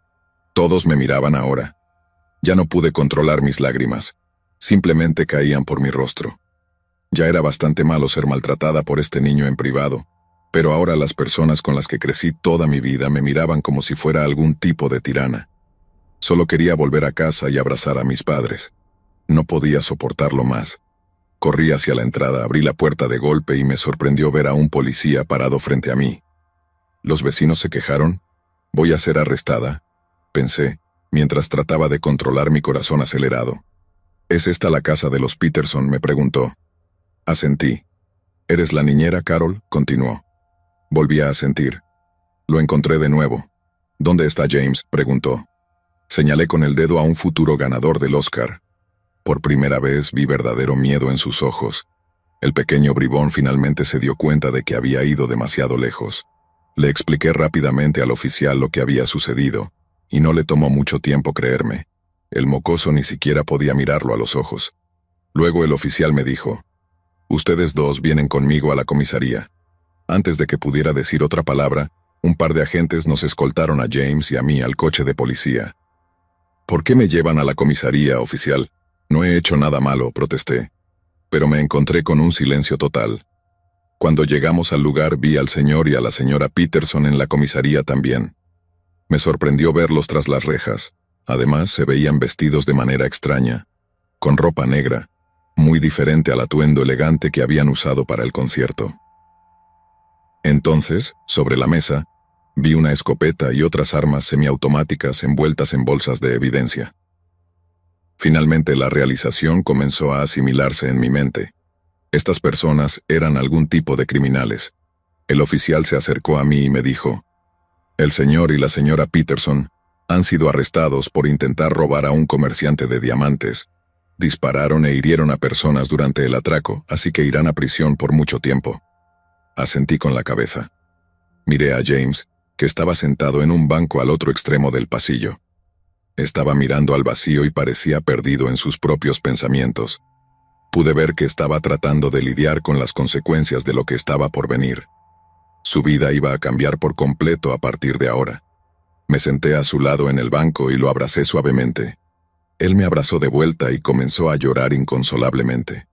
Todos me miraban ahora. Ya no pude controlar mis lágrimas. Simplemente caían por mi rostro. Ya era bastante malo ser maltratada por este niño en privado, pero ahora las personas con las que crecí toda mi vida me miraban como si fuera algún tipo de tirana. Solo quería volver a casa y abrazar a mis padres. No podía soportarlo más. Corrí hacia la entrada, abrí la puerta de golpe y me sorprendió ver a un policía parado frente a mí. ¿Los vecinos se quejaron? ¿Voy a ser arrestada?, pensé, mientras trataba de controlar mi corazón acelerado. ¿Es esta la casa de los Peterson?, me preguntó. Asentí. ¿Eres la niñera, Carol?, continuó. Volví a asentir. Lo encontré de nuevo. ¿Dónde está James?, preguntó. Señalé con el dedo a un futuro ganador del Oscar. Por primera vez vi verdadero miedo en sus ojos. El pequeño bribón finalmente se dio cuenta de que había ido demasiado lejos. Le expliqué rápidamente al oficial lo que había sucedido, y no le tomó mucho tiempo creerme. El mocoso ni siquiera podía mirarlo a los ojos. Luego el oficial me dijo, «Ustedes dos vienen conmigo a la comisaría». Antes de que pudiera decir otra palabra, un par de agentes nos escoltaron a James y a mí al coche de policía. «¿Por qué me llevan a la comisaría, oficial? No he hecho nada malo», protesté. Pero me encontré con un silencio total. Cuando llegamos al lugar vi al señor y a la señora Peterson en la comisaría también. Me sorprendió verlos tras las rejas. Además, se veían vestidos de manera extraña, con ropa negra, muy diferente al atuendo elegante que habían usado para el concierto. Entonces, sobre la mesa, vi una escopeta y otras armas semiautomáticas envueltas en bolsas de evidencia. Finalmente la realización comenzó a asimilarse en mi mente. Estas personas eran algún tipo de criminales. El oficial se acercó a mí y me dijo, «El señor y la señora Peterson han sido arrestados por intentar robar a un comerciante de diamantes. Dispararon e hirieron a personas durante el atraco, así que irán a prisión por mucho tiempo». Asentí con la cabeza. Miré a James, que estaba sentado en un banco al otro extremo del pasillo. Estaba mirando al vacío y parecía perdido en sus propios pensamientos. Pude ver que estaba tratando de lidiar con las consecuencias de lo que estaba por venir. Su vida iba a cambiar por completo a partir de ahora. Me senté a su lado en el banco y lo abracé suavemente. Él me abrazó de vuelta y comenzó a llorar inconsolablemente.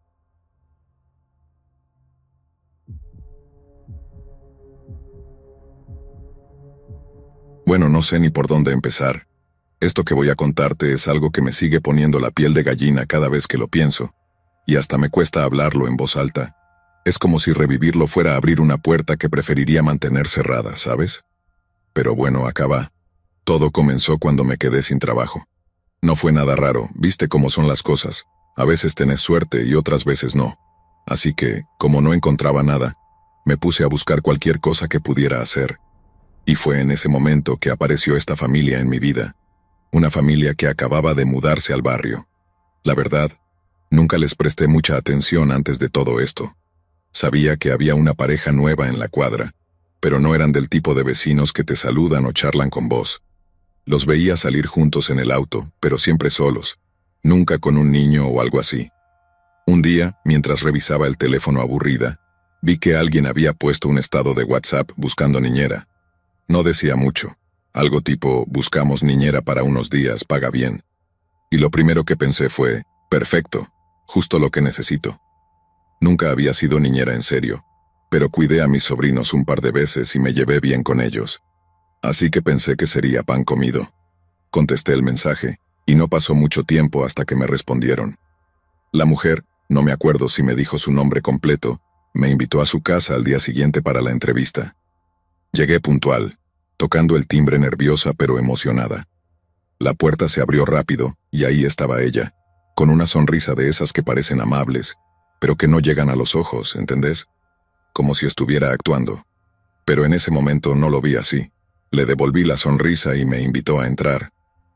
Bueno, no sé ni por dónde empezar. Esto que voy a contarte es algo que me sigue poniendo la piel de gallina cada vez que lo pienso, y hasta me cuesta hablarlo en voz alta. Es como si revivirlo fuera abrir una puerta que preferiría mantener cerrada, ¿sabes? Pero bueno, acá va. Todo comenzó cuando me quedé sin trabajo. No fue nada raro, viste cómo son las cosas. A veces tenés suerte y otras veces no. Así que, como no encontraba nada, me puse a buscar cualquier cosa que pudiera hacer. Y fue en ese momento que apareció esta familia en mi vida. Una familia que acababa de mudarse al barrio. La verdad, nunca les presté mucha atención antes de todo esto. Sabía que había una pareja nueva en la cuadra, pero no eran del tipo de vecinos que te saludan o charlan con vos. Los veía salir juntos en el auto, pero siempre solos, nunca con un niño o algo así. Un día, mientras revisaba el teléfono aburrida, vi que alguien había puesto un estado de WhatsApp buscando niñera. No decía mucho, algo tipo, buscamos niñera para unos días, paga bien. Y lo primero que pensé fue, perfecto, justo lo que necesito. Nunca había sido niñera en serio, pero cuidé a mis sobrinos un par de veces y me llevé bien con ellos. Así que pensé que sería pan comido. Contesté el mensaje, y no pasó mucho tiempo hasta que me respondieron. La mujer, no me acuerdo si me dijo su nombre completo, me invitó a su casa al día siguiente para la entrevista. Llegué puntual, tocando el timbre nerviosa pero emocionada. La puerta se abrió rápido, y ahí estaba ella, con una sonrisa de esas que parecen amables, pero que no llegan a los ojos, ¿entendés? Como si estuviera actuando. Pero en ese momento no lo vi así. Le devolví la sonrisa y me invitó a entrar.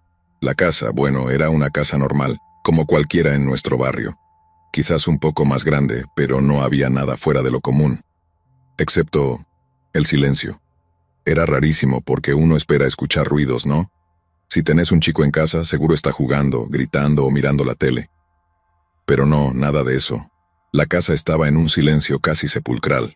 La casa, bueno, era una casa normal, como cualquiera en nuestro barrio. Quizás un poco más grande, pero no había nada fuera de lo común. Excepto el silencio. Era rarísimo porque uno espera escuchar ruidos, ¿no? Si tenés un chico en casa, seguro está jugando, gritando o mirando la tele. Pero no, nada de eso. La casa estaba en un silencio casi sepulcral.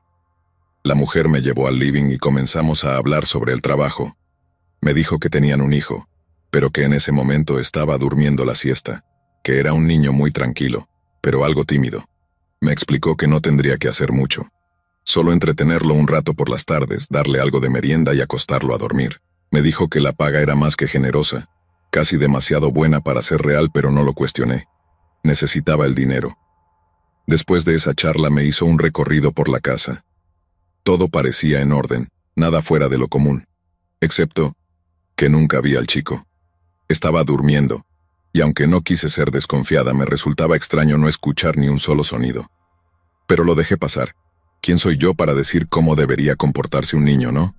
La mujer me llevó al living y comenzamos a hablar sobre el trabajo. Me dijo que tenían un hijo, pero que en ese momento estaba durmiendo la siesta, que era un niño muy tranquilo, pero algo tímido. Me explicó que no tendría que hacer mucho. Solo entretenerlo un rato por las tardes, darle algo de merienda y acostarlo a dormir. Me dijo que la paga era más que generosa, casi demasiado buena para ser real, pero no lo cuestioné. Necesitaba el dinero. Después de esa charla me hizo un recorrido por la casa. Todo parecía en orden, nada fuera de lo común, excepto que nunca vi al chico. Estaba durmiendo, y aunque no quise ser desconfiada, me resultaba extraño no escuchar ni un solo sonido. Pero lo dejé pasar. ¿Quién soy yo para decir cómo debería comportarse un niño, no?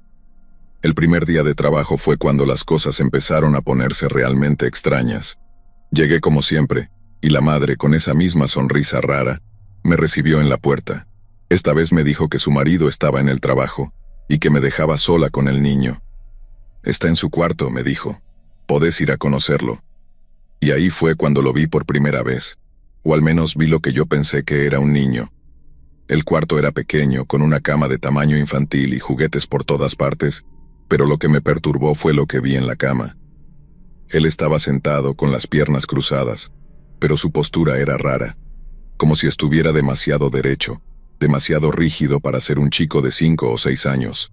El primer día de trabajo fue cuando las cosas empezaron a ponerse realmente extrañas. Llegué como siempre, y la madre, con esa misma sonrisa rara, me recibió en la puerta. Esta vez me dijo que su marido estaba en el trabajo, y que me dejaba sola con el niño. Está en su cuarto, me dijo. Podés ir a conocerlo. Y ahí fue cuando lo vi por primera vez, o al menos vi lo que yo pensé que era un niño. El cuarto era pequeño, con una cama de tamaño infantil y juguetes por todas partes, pero lo que me perturbó fue lo que vi en la cama. Él estaba sentado con las piernas cruzadas, pero su postura era rara, como si estuviera demasiado derecho, demasiado rígido para ser un chico de cinco o seis años.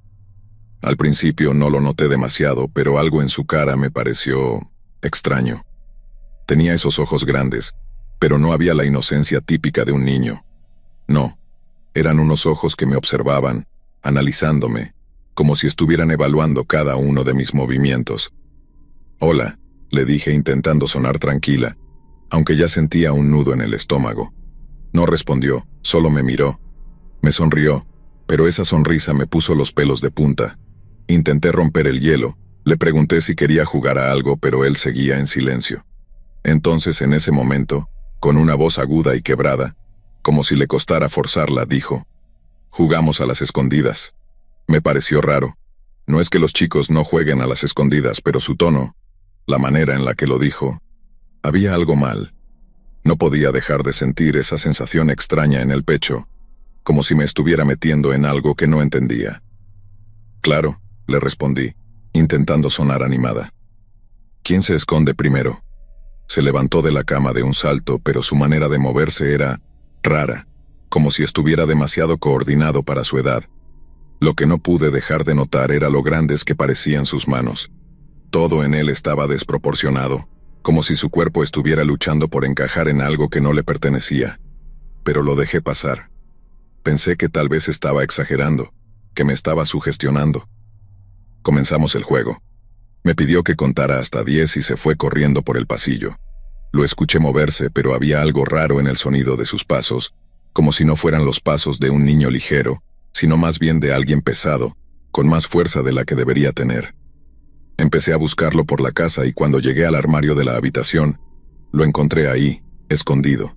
Al principio no lo noté demasiado, pero algo en su cara me pareció extraño. Tenía esos ojos grandes, pero no había la inocencia típica de un niño. No, eran unos ojos que me observaban, analizándome, como si estuvieran evaluando cada uno de mis movimientos. «Hola», le dije intentando sonar tranquila, aunque ya sentía un nudo en el estómago. No respondió, solo me miró. Me sonrió, pero esa sonrisa me puso los pelos de punta. Intenté romper el hielo, le pregunté si quería jugar a algo, pero él seguía en silencio. Entonces, en ese momento, con una voz aguda y quebrada, como si le costara forzarla, dijo: «Jugamos a las escondidas». Me pareció raro. No es que los chicos no jueguen a las escondidas, pero su tono, la manera en la que lo dijo, había algo mal. No podía dejar de sentir esa sensación extraña en el pecho, como si me estuviera metiendo en algo que no entendía. «Claro», le respondí, intentando sonar animada. «¿Quién se esconde primero?» Se levantó de la cama de un salto, pero su manera de moverse era rara, como si estuviera demasiado coordinado para su edad. Lo que no pude dejar de notar era lo grandes que parecían sus manos. Todo en él estaba desproporcionado, como si su cuerpo estuviera luchando por encajar en algo que no le pertenecía. Pero lo dejé pasar. Pensé que tal vez estaba exagerando, que me estaba sugestionando. Comenzamos el juego. Me pidió que contara hasta diez y se fue corriendo por el pasillo. Lo escuché moverse, pero había algo raro en el sonido de sus pasos, como si no fueran los pasos de un niño ligero, sino más bien de alguien pesado, con más fuerza de la que debería tener. Empecé a buscarlo por la casa y cuando llegué al armario de la habitación, lo encontré ahí, escondido.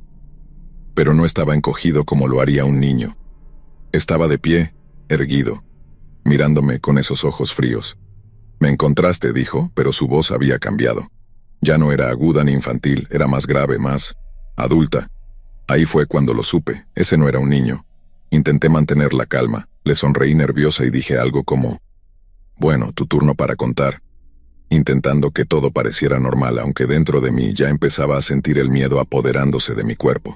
Pero no estaba encogido como lo haría un niño. Estaba de pie, erguido, mirándome con esos ojos fríos. «Me encontraste», dijo, pero su voz había cambiado. Ya no era aguda ni infantil, era más grave, más adulta. Ahí fue cuando lo supe, ese no era un niño. Intenté mantener la calma, le sonreí nerviosa y dije algo como: «Bueno, tu turno para contar», intentando que todo pareciera normal, aunque dentro de mí ya empezaba a sentir el miedo apoderándose de mi cuerpo.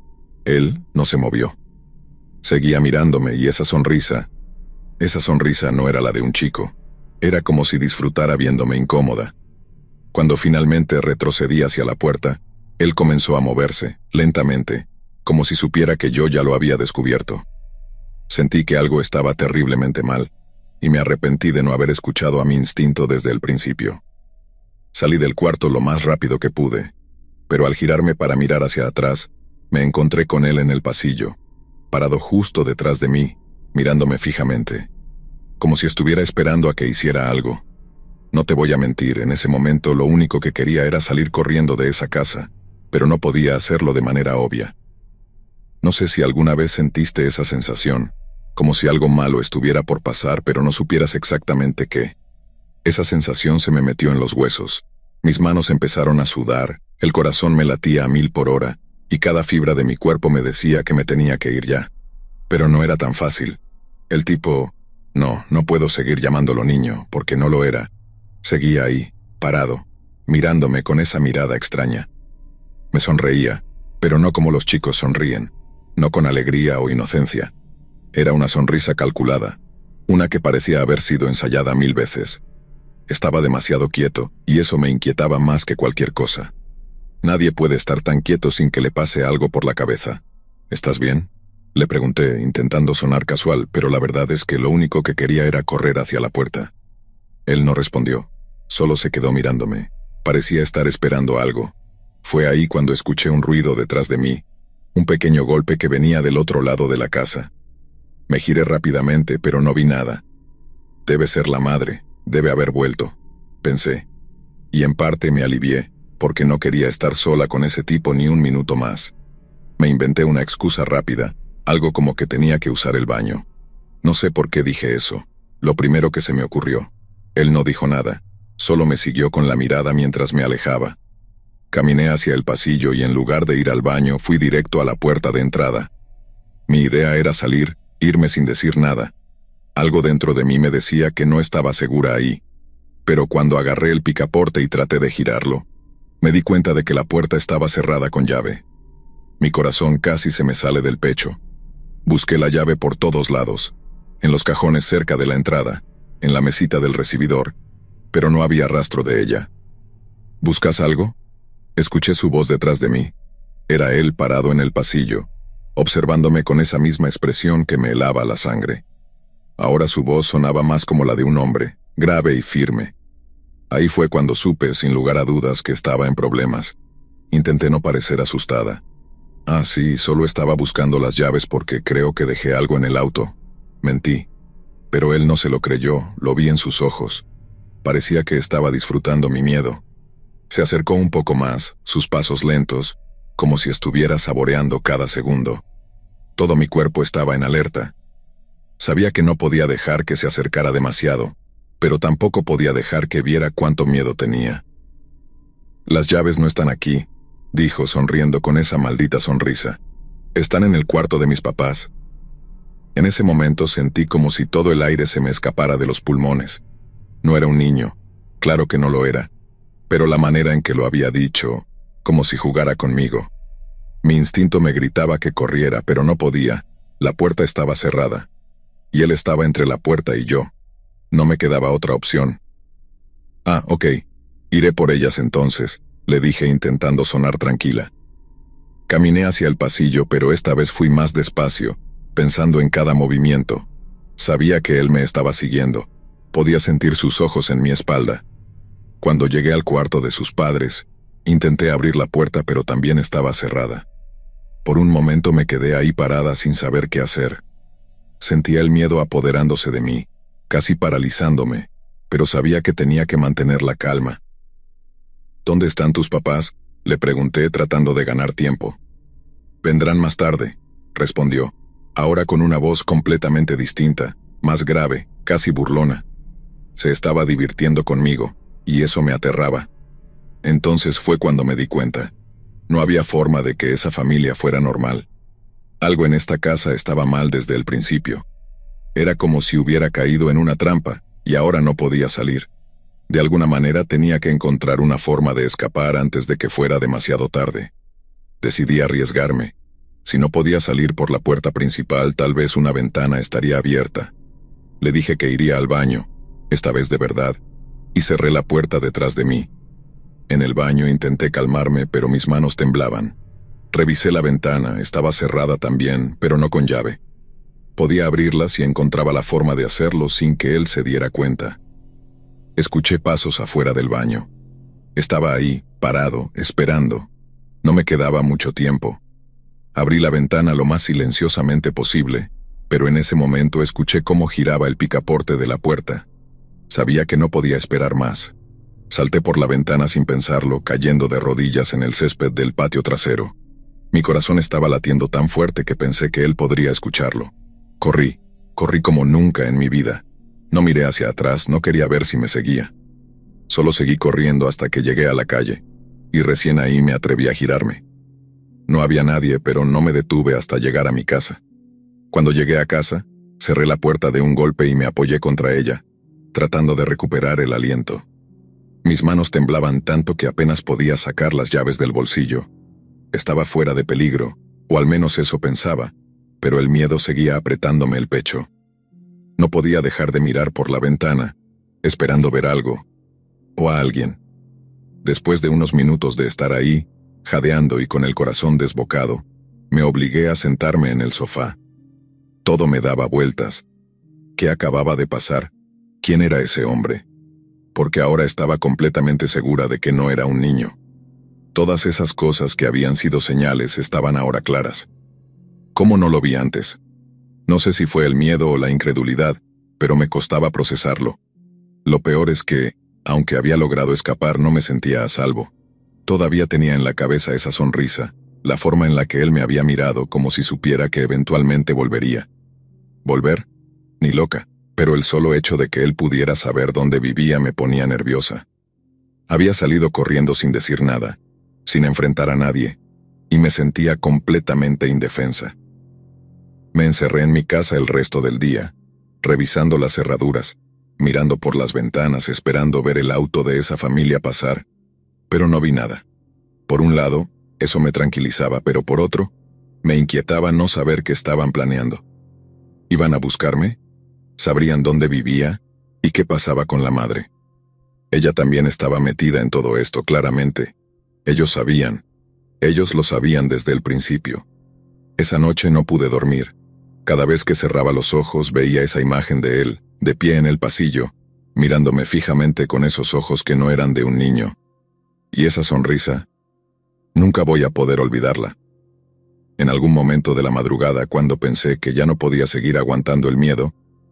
Él no se movió. Seguía mirándome y esa sonrisa, esa sonrisa no era la de un chico. Era como si disfrutara viéndome incómoda. Cuando finalmente retrocedí hacia la puerta, él comenzó a moverse, lentamente, como si supiera que yo ya lo había descubierto. Sentí que algo estaba terriblemente mal, y me arrepentí de no haber escuchado a mi instinto desde el principio. Salí del cuarto lo más rápido que pude, pero al girarme para mirar hacia atrás, me encontré con él en el pasillo, parado justo detrás de mí, mirándome fijamente, como si estuviera esperando a que hiciera algo. No te voy a mentir, en ese momento lo único que quería era salir corriendo de esa casa, pero no podía hacerlo de manera obvia. No sé si alguna vez sentiste esa sensación, como si algo malo estuviera por pasar pero no supieras exactamente qué. Esa sensación se me metió en los huesos. Mis manos empezaron a sudar, el corazón me latía a mil por hora, y cada fibra de mi cuerpo me decía que me tenía que ir ya. Pero no era tan fácil. El tipo... No, no puedo seguir llamándolo niño, porque no lo era. Seguía ahí, parado, mirándome con esa mirada extraña. Me sonreía, pero no como los chicos sonríen, no con alegría o inocencia. Era una sonrisa calculada, una que parecía haber sido ensayada mil veces. Estaba demasiado quieto, y eso me inquietaba más que cualquier cosa. Nadie puede estar tan quieto sin que le pase algo por la cabeza. ¿Estás bien?, le pregunté, intentando sonar casual, pero la verdad es que lo único que quería era correr hacia la puerta. Él no respondió, solo se quedó mirándome. Parecía estar esperando algo. Fue ahí cuando escuché un ruido detrás de mí, un pequeño golpe que venía del otro lado de la casa. Me giré rápidamente, pero no vi nada. Debe ser la madre. Debe haber vuelto, pensé, y en parte me alivié, porque no quería estar sola con ese tipo ni un minuto más. Me inventé una excusa rápida, algo como que tenía que usar el baño. No sé por qué dije eso, lo primero que se me ocurrió. Él no dijo nada, solo me siguió con la mirada mientras me alejaba. Caminé hacia el pasillo y en lugar de ir al baño fui directo a la puerta de entrada. Mi idea era salir, irme sin decir nada. Algo dentro de mí me decía que no estaba segura ahí, pero cuando agarré el picaporte y traté de girarlo, me di cuenta de que la puerta estaba cerrada con llave. Mi corazón casi se me sale del pecho. Busqué la llave por todos lados, en los cajones cerca de la entrada, en la mesita del recibidor, pero no había rastro de ella. ¿Buscas algo?, escuché su voz detrás de mí. Era él parado en el pasillo, observándome con esa misma expresión que me helaba la sangre. Ahora su voz sonaba más como la de un hombre, grave y firme. Ahí fue cuando supe, sin lugar a dudas, que estaba en problemas. Intenté no parecer asustada. Ah, sí, solo estaba buscando las llaves porque creo que dejé algo en el auto. Mentí. Pero él no se lo creyó, lo vi en sus ojos. Parecía que estaba disfrutando mi miedo. Se acercó un poco más, sus pasos lentos, como si estuviera saboreando cada segundo. Todo mi cuerpo estaba en alerta. Sabía que no podía dejar que se acercara demasiado, pero tampoco podía dejar que viera cuánto miedo tenía. «Las llaves no están aquí», dijo sonriendo con esa maldita sonrisa. «Están en el cuarto de mis papás». En ese momento sentí como si todo el aire se me escapara de los pulmones. No era un niño, claro que no lo era, pero la manera en que lo había dicho, como si jugara conmigo. Mi instinto me gritaba que corriera, pero no podía, la puerta estaba cerrada. Y él estaba entre la puerta y yo. No me quedaba otra opción. «Ah, ok. Iré por ellas entonces», le dije intentando sonar tranquila. Caminé hacia el pasillo, pero esta vez fui más despacio, pensando en cada movimiento. Sabía que él me estaba siguiendo. Podía sentir sus ojos en mi espalda. Cuando llegué al cuarto de sus padres, intenté abrir la puerta, pero también estaba cerrada. Por un momento me quedé ahí parada sin saber qué hacer. Sentía el miedo apoderándose de mí, casi paralizándome, pero sabía que tenía que mantener la calma. «¿Dónde están tus papás?», le pregunté tratando de ganar tiempo. «Vendrán más tarde», respondió, ahora con una voz completamente distinta, más grave, casi burlona. Se estaba divirtiendo conmigo, y eso me aterraba. Entonces fue cuando me di cuenta. No había forma de que esa familia fuera normal. Algo en esta casa estaba mal desde el principio. Era como si hubiera caído en una trampa, y ahora no podía salir. De alguna manera tenía que encontrar una forma de escapar antes de que fuera demasiado tarde. Decidí arriesgarme. Si no podía salir por la puerta principal, tal vez una ventana estaría abierta. Le dije que iría al baño, esta vez de verdad, y cerré la puerta detrás de mí. En el baño intenté calmarme, pero mis manos temblaban. Revisé la ventana, estaba cerrada también, pero no con llave. Podía abrirla si encontraba la forma de hacerlo sin que él se diera cuenta. Escuché pasos afuera del baño. Estaba ahí, parado, esperando. No me quedaba mucho tiempo. Abrí la ventana lo más silenciosamente posible, pero en ese momento escuché cómo giraba el picaporte de la puerta. Sabía que no podía esperar más. Salté por la ventana sin pensarlo, cayendo de rodillas en el césped del patio trasero. Mi corazón estaba latiendo tan fuerte que pensé que él podría escucharlo. Corrí, corrí como nunca en mi vida. No miré hacia atrás, no quería ver si me seguía. Solo seguí corriendo hasta que llegué a la calle, y recién ahí me atreví a girarme. No había nadie, pero no me detuve hasta llegar a mi casa. Cuando llegué a casa, cerré la puerta de un golpe y me apoyé contra ella, tratando de recuperar el aliento. Mis manos temblaban tanto que apenas podía sacar las llaves del bolsillo. Estaba fuera de peligro, o al menos eso pensaba, pero el miedo seguía apretándome el pecho. No podía dejar de mirar por la ventana, esperando ver algo, o a alguien. Después de unos minutos de estar ahí, jadeando y con el corazón desbocado, me obligué a sentarme en el sofá. Todo me daba vueltas. ¿Qué acababa de pasar? ¿Quién era ese hombre? Porque ahora estaba completamente segura de que no era un niño. Todas esas cosas que habían sido señales estaban ahora claras. ¿Cómo no lo vi antes? No sé si fue el miedo o la incredulidad, pero me costaba procesarlo. Lo peor es que, aunque había logrado escapar, no me sentía a salvo. Todavía tenía en la cabeza esa sonrisa, la forma en la que él me había mirado como si supiera que eventualmente volvería. ¿Volver? Ni loca, pero el solo hecho de que él pudiera saber dónde vivía me ponía nerviosa. Había salido corriendo sin decir nada, sin enfrentar a nadie, y me sentía completamente indefensa. Me encerré en mi casa el resto del día, revisando las cerraduras, mirando por las ventanas, esperando ver el auto de esa familia pasar, pero no vi nada. Por un lado, eso me tranquilizaba, pero por otro, me inquietaba no saber qué estaban planeando. ¿Iban a buscarme? ¿Sabrían dónde vivía? ¿Y qué pasaba con la madre? Ella también estaba metida en todo esto, claramente. Ellos sabían. Ellos lo sabían desde el principio. Esa noche no pude dormir. Cada vez que cerraba los ojos veía esa imagen de él, de pie en el pasillo, mirándome fijamente con esos ojos que no eran de un niño. Y esa sonrisa, nunca voy a poder olvidarla. En algún momento de la madrugada, cuando pensé que ya no podía seguir aguantando el miedo,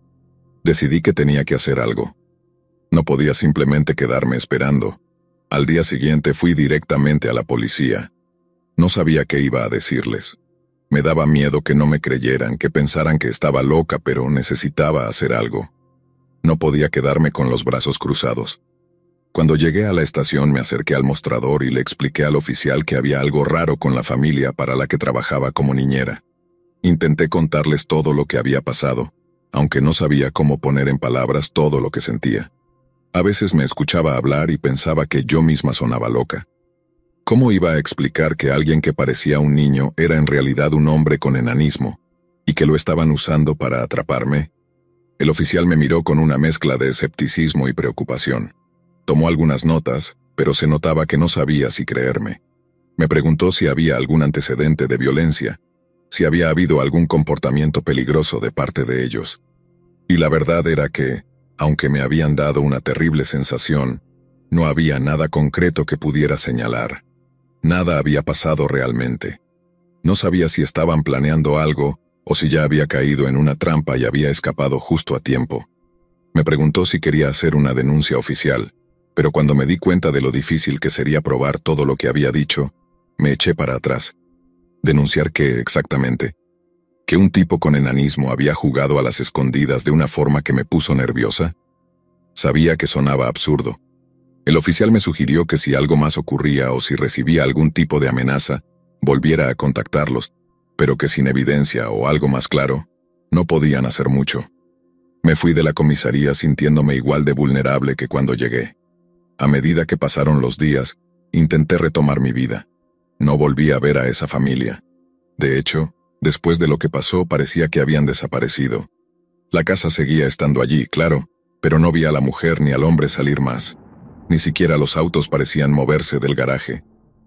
decidí que tenía que hacer algo. No podía simplemente quedarme esperando. Al día siguiente fui directamente a la policía. No sabía qué iba a decirles. Me daba miedo que no me creyeran, que pensaran que estaba loca, pero necesitaba hacer algo. No podía quedarme con los brazos cruzados. Cuando llegué a la estación me acerqué al mostrador y le expliqué al oficial que había algo raro con la familia para la que trabajaba como niñera. Intenté contarles todo lo que había pasado, aunque no sabía cómo poner en palabras todo lo que sentía. A veces me escuchaba hablar y pensaba que yo misma sonaba loca. ¿Cómo iba a explicar que alguien que parecía un niño era en realidad un hombre con enanismo, y que lo estaban usando para atraparme? El oficial me miró con una mezcla de escepticismo y preocupación. Tomó algunas notas, pero se notaba que no sabía si creerme. Me preguntó si había algún antecedente de violencia, si había habido algún comportamiento peligroso de parte de ellos. Y la verdad era que, aunque me habían dado una terrible sensación, no había nada concreto que pudiera señalar. Nada había pasado realmente. No sabía si estaban planeando algo o si ya había caído en una trampa y había escapado justo a tiempo. Me preguntó si quería hacer una denuncia oficial, pero cuando me di cuenta de lo difícil que sería probar todo lo que había dicho, me eché para atrás. ¿Denunciar qué exactamente? ¿Que un tipo con enanismo había jugado a las escondidas de una forma que me puso nerviosa? Sabía que sonaba absurdo. El oficial me sugirió que si algo más ocurría o si recibía algún tipo de amenaza, volviera a contactarlos, pero que sin evidencia o algo más claro, no podían hacer mucho. Me fui de la comisaría sintiéndome igual de vulnerable que cuando llegué. A medida que pasaron los días, intenté retomar mi vida. No volví a ver a esa familia. De hecho, después de lo que pasó, parecía que habían desaparecido. La casa seguía estando allí, claro, pero no vi a la mujer ni al hombre salir más. Ni siquiera los autos parecían moverse del garaje.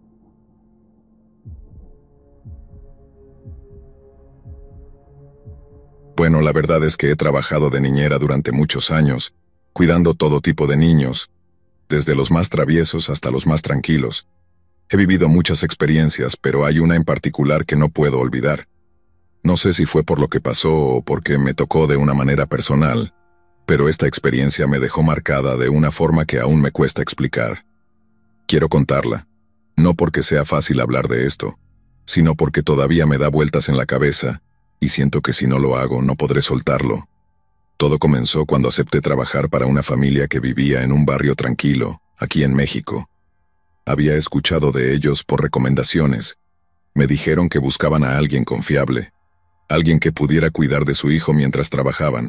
Bueno, la verdad es que he trabajado de niñera durante muchos años, cuidando todo tipo de niños, desde los más traviesos hasta los más tranquilos. He vivido muchas experiencias, pero hay una en particular que no puedo olvidar. No sé si fue por lo que pasó o porque me tocó de una manera personal, Pero esta experiencia me dejó marcada de una forma que aún me cuesta explicar. Quiero contarla, no porque sea fácil hablar de esto, sino porque todavía me da vueltas en la cabeza, y siento que si no lo hago no podré soltarlo. Todo comenzó cuando acepté trabajar para una familia que vivía en un barrio tranquilo, aquí en México. Había escuchado de ellos por recomendaciones. Me dijeron que buscaban a alguien confiable, alguien que pudiera cuidar de su hijo mientras trabajaban.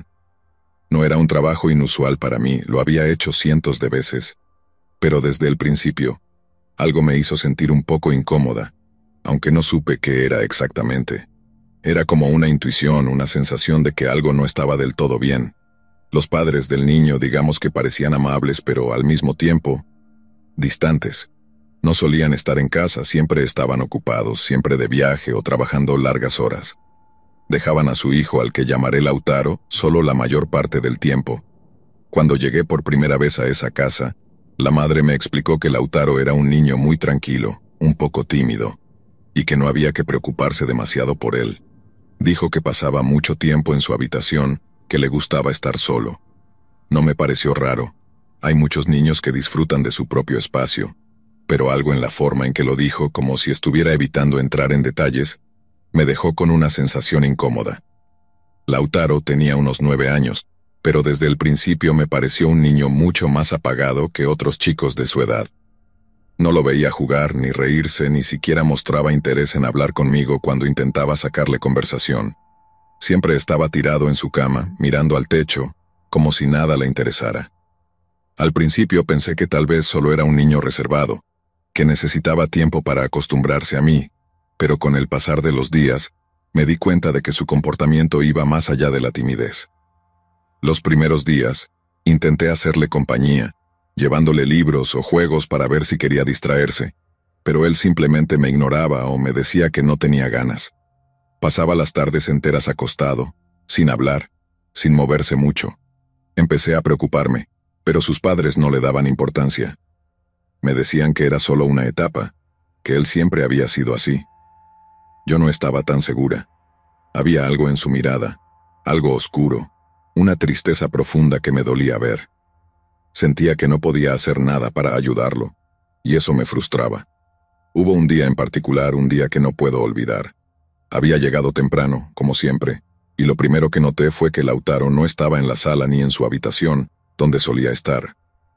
No era un trabajo inusual para mí, lo había hecho cientos de veces. Pero desde el principio, algo me hizo sentir un poco incómoda, aunque no supe qué era exactamente. Era como una intuición, una sensación de que algo no estaba del todo bien. Los padres del niño, digamos que parecían amables, pero al mismo tiempo, distantes. No solían estar en casa, siempre estaban ocupados, siempre de viaje o trabajando largas horas. Dejaban a su hijo, al que llamaré Lautaro, solo la mayor parte del tiempo. Cuando llegué por primera vez a esa casa, la madre me explicó que Lautaro era un niño muy tranquilo, un poco tímido, y que no había que preocuparse demasiado por él. Dijo que pasaba mucho tiempo en su habitación, que le gustaba estar solo. No me pareció raro. Hay muchos niños que disfrutan de su propio espacio, pero algo en la forma en que lo dijo, como si estuviera evitando entrar en detalles, me dejó con una sensación incómoda. Lautaro tenía unos nueve años, pero desde el principio me pareció un niño mucho más apagado que otros chicos de su edad. No lo veía jugar, ni reírse, ni siquiera mostraba interés en hablar conmigo cuando intentaba sacarle conversación. Siempre estaba tirado en su cama, mirando al techo, como si nada le interesara. Al principio pensé que tal vez solo era un niño reservado, que necesitaba tiempo para acostumbrarse a mí, pero con el pasar de los días, me di cuenta de que su comportamiento iba más allá de la timidez. Los primeros días, intenté hacerle compañía, llevándole libros o juegos para ver si quería distraerse, pero él simplemente me ignoraba o me decía que no tenía ganas. Pasaba las tardes enteras acostado, sin hablar, sin moverse mucho. Empecé a preocuparme, pero sus padres no le daban importancia. Me decían que era solo una etapa, que él siempre había sido así. Yo no estaba tan segura. Había algo en su mirada, algo oscuro, una tristeza profunda que me dolía ver. Sentía que no podía hacer nada para ayudarlo, y eso me frustraba. Hubo un día en particular, un día que no puedo olvidar. Había llegado temprano, como siempre, y lo primero que noté fue que Lautaro no estaba en la sala ni en su habitación, donde solía estar.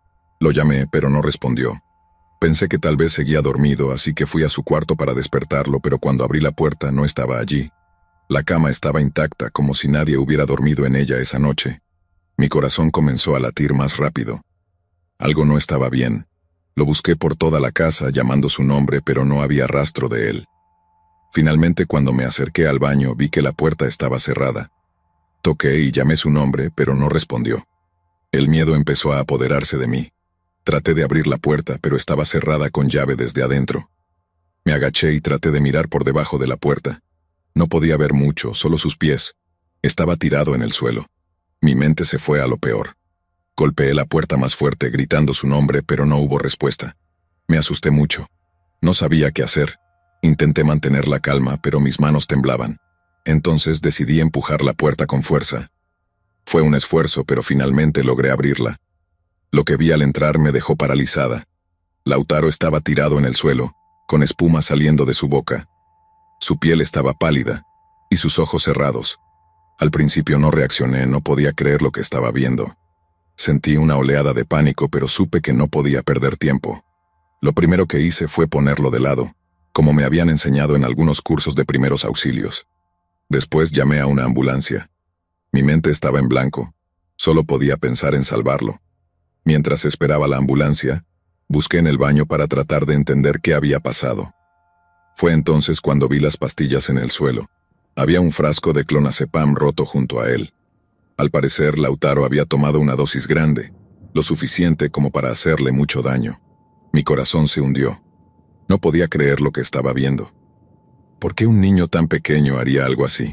Lo llamé, pero no respondió. Pensé que tal vez seguía dormido, así que fui a su cuarto para despertarlo, pero cuando abrí la puerta no estaba allí. La cama estaba intacta, como si nadie hubiera dormido en ella esa noche. Mi corazón comenzó a latir más rápido. Algo no estaba bien. Lo busqué por toda la casa, llamando su nombre, pero no había rastro de él. Finalmente, cuando me acerqué al baño, vi que la puerta estaba cerrada. Toqué y llamé su nombre, pero no respondió. El miedo empezó a apoderarse de mí. Traté de abrir la puerta, pero estaba cerrada con llave desde adentro. Me agaché y traté de mirar por debajo de la puerta. No podía ver mucho, solo sus pies. Estaba tirado en el suelo. Mi mente se fue a lo peor. Golpeé la puerta más fuerte, gritando su nombre, pero no hubo respuesta. Me asusté mucho. No sabía qué hacer. Intenté mantener la calma, pero mis manos temblaban. Entonces decidí empujar la puerta con fuerza. Fue un esfuerzo, pero finalmente logré abrirla. Lo que vi al entrar me dejó paralizada. Lautaro estaba tirado en el suelo, con espuma saliendo de su boca. Su piel estaba pálida, y sus ojos cerrados. Al principio no reaccioné, no podía creer lo que estaba viendo. Sentí una oleada de pánico, pero supe que no podía perder tiempo. Lo primero que hice fue ponerlo de lado, como me habían enseñado en algunos cursos de primeros auxilios. Después llamé a una ambulancia. Mi mente estaba en blanco, solo podía pensar en salvarlo. Mientras esperaba la ambulancia, busqué en el baño para tratar de entender qué había pasado. Fue entonces cuando vi las pastillas en el suelo. Había un frasco de clonazepam roto junto a él. Al parecer, Lautaro había tomado una dosis grande, lo suficiente como para hacerle mucho daño. Mi corazón se hundió. No podía creer lo que estaba viendo. ¿Por qué un niño tan pequeño haría algo así?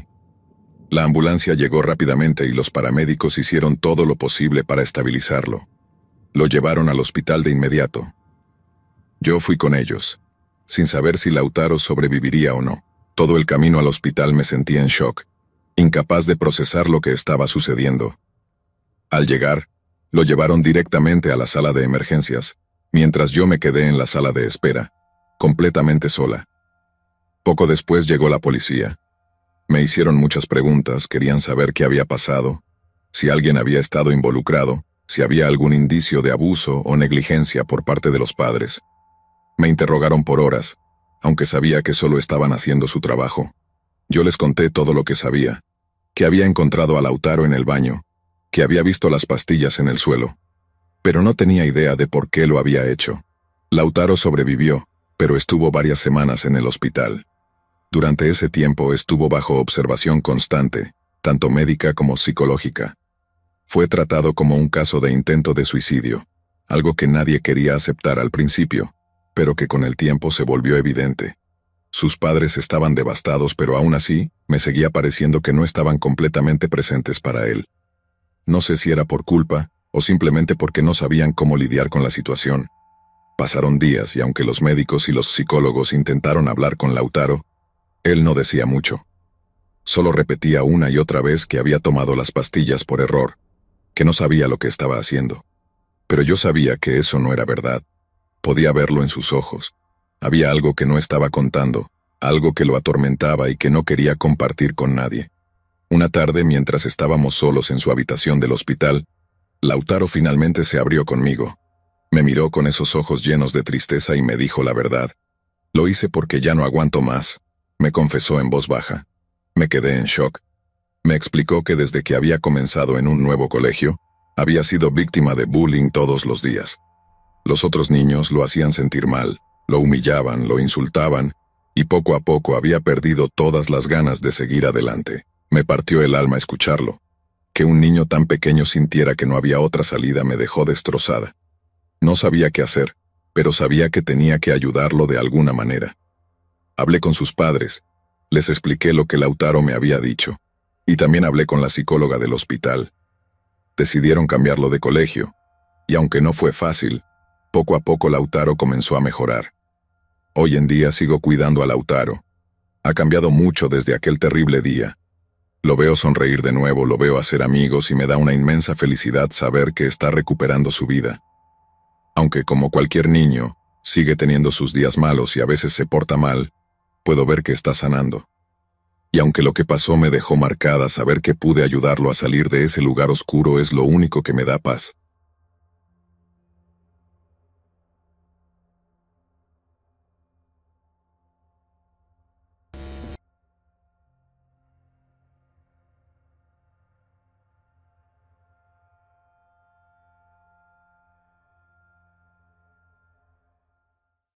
La ambulancia llegó rápidamente y los paramédicos hicieron todo lo posible para estabilizarlo. Lo llevaron al hospital de inmediato. Yo fui con ellos, sin saber si Lautaro sobreviviría o no. Todo el camino al hospital me sentí en shock, incapaz de procesar lo que estaba sucediendo. Al llegar, lo llevaron directamente a la sala de emergencias, mientras yo me quedé en la sala de espera, completamente sola. Poco después llegó la policía. Me hicieron muchas preguntas, querían saber qué había pasado, si alguien había estado involucrado, si había algún indicio de abuso o negligencia por parte de los padres. Me interrogaron por horas, aunque sabía que solo estaban haciendo su trabajo. Yo les conté todo lo que sabía, que había encontrado a Lautaro en el baño, que había visto las pastillas en el suelo, pero no tenía idea de por qué lo había hecho. Lautaro sobrevivió, pero estuvo varias semanas en el hospital. Durante ese tiempo estuvo bajo observación constante, tanto médica como psicológica. Fue tratado como un caso de intento de suicidio, algo que nadie quería aceptar al principio, pero que con el tiempo se volvió evidente. Sus padres estaban devastados, pero aún así, me seguía pareciendo que no estaban completamente presentes para él. No sé si era por culpa, o simplemente porque no sabían cómo lidiar con la situación. Pasaron días y aunque los médicos y los psicólogos intentaron hablar con Lautaro, él no decía mucho. Solo repetía una y otra vez que había tomado las pastillas por error, que no sabía lo que estaba haciendo. Pero yo sabía que eso no era verdad. Podía verlo en sus ojos. Había algo que no estaba contando, algo que lo atormentaba y que no quería compartir con nadie. Una tarde, mientras estábamos solos en su habitación del hospital, Lautaro finalmente se abrió conmigo. Me miró con esos ojos llenos de tristeza y me dijo la verdad. Lo hice porque ya no aguanto más, me confesó en voz baja. Me quedé en shock. Me explicó que desde que había comenzado en un nuevo colegio, había sido víctima de bullying todos los días. Los otros niños lo hacían sentir mal, lo humillaban, lo insultaban, y poco a poco había perdido todas las ganas de seguir adelante. Me partió el alma escucharlo. Que un niño tan pequeño sintiera que no había otra salida me dejó destrozada. No sabía qué hacer, pero sabía que tenía que ayudarlo de alguna manera. Hablé con sus padres, les expliqué lo que Lautaro me había dicho, y también hablé con la psicóloga del hospital. Decidieron cambiarlo de colegio, y aunque no fue fácil, poco a poco Lautaro comenzó a mejorar. Hoy en día sigo cuidando a Lautaro. Ha cambiado mucho desde aquel terrible día. Lo veo sonreír de nuevo, lo veo hacer amigos y me da una inmensa felicidad saber que está recuperando su vida. Aunque como cualquier niño, sigue teniendo sus días malos y a veces se porta mal, puedo ver que está sanando. Y aunque lo que pasó me dejó marcada, saber que pude ayudarlo a salir de ese lugar oscuro es lo único que me da paz.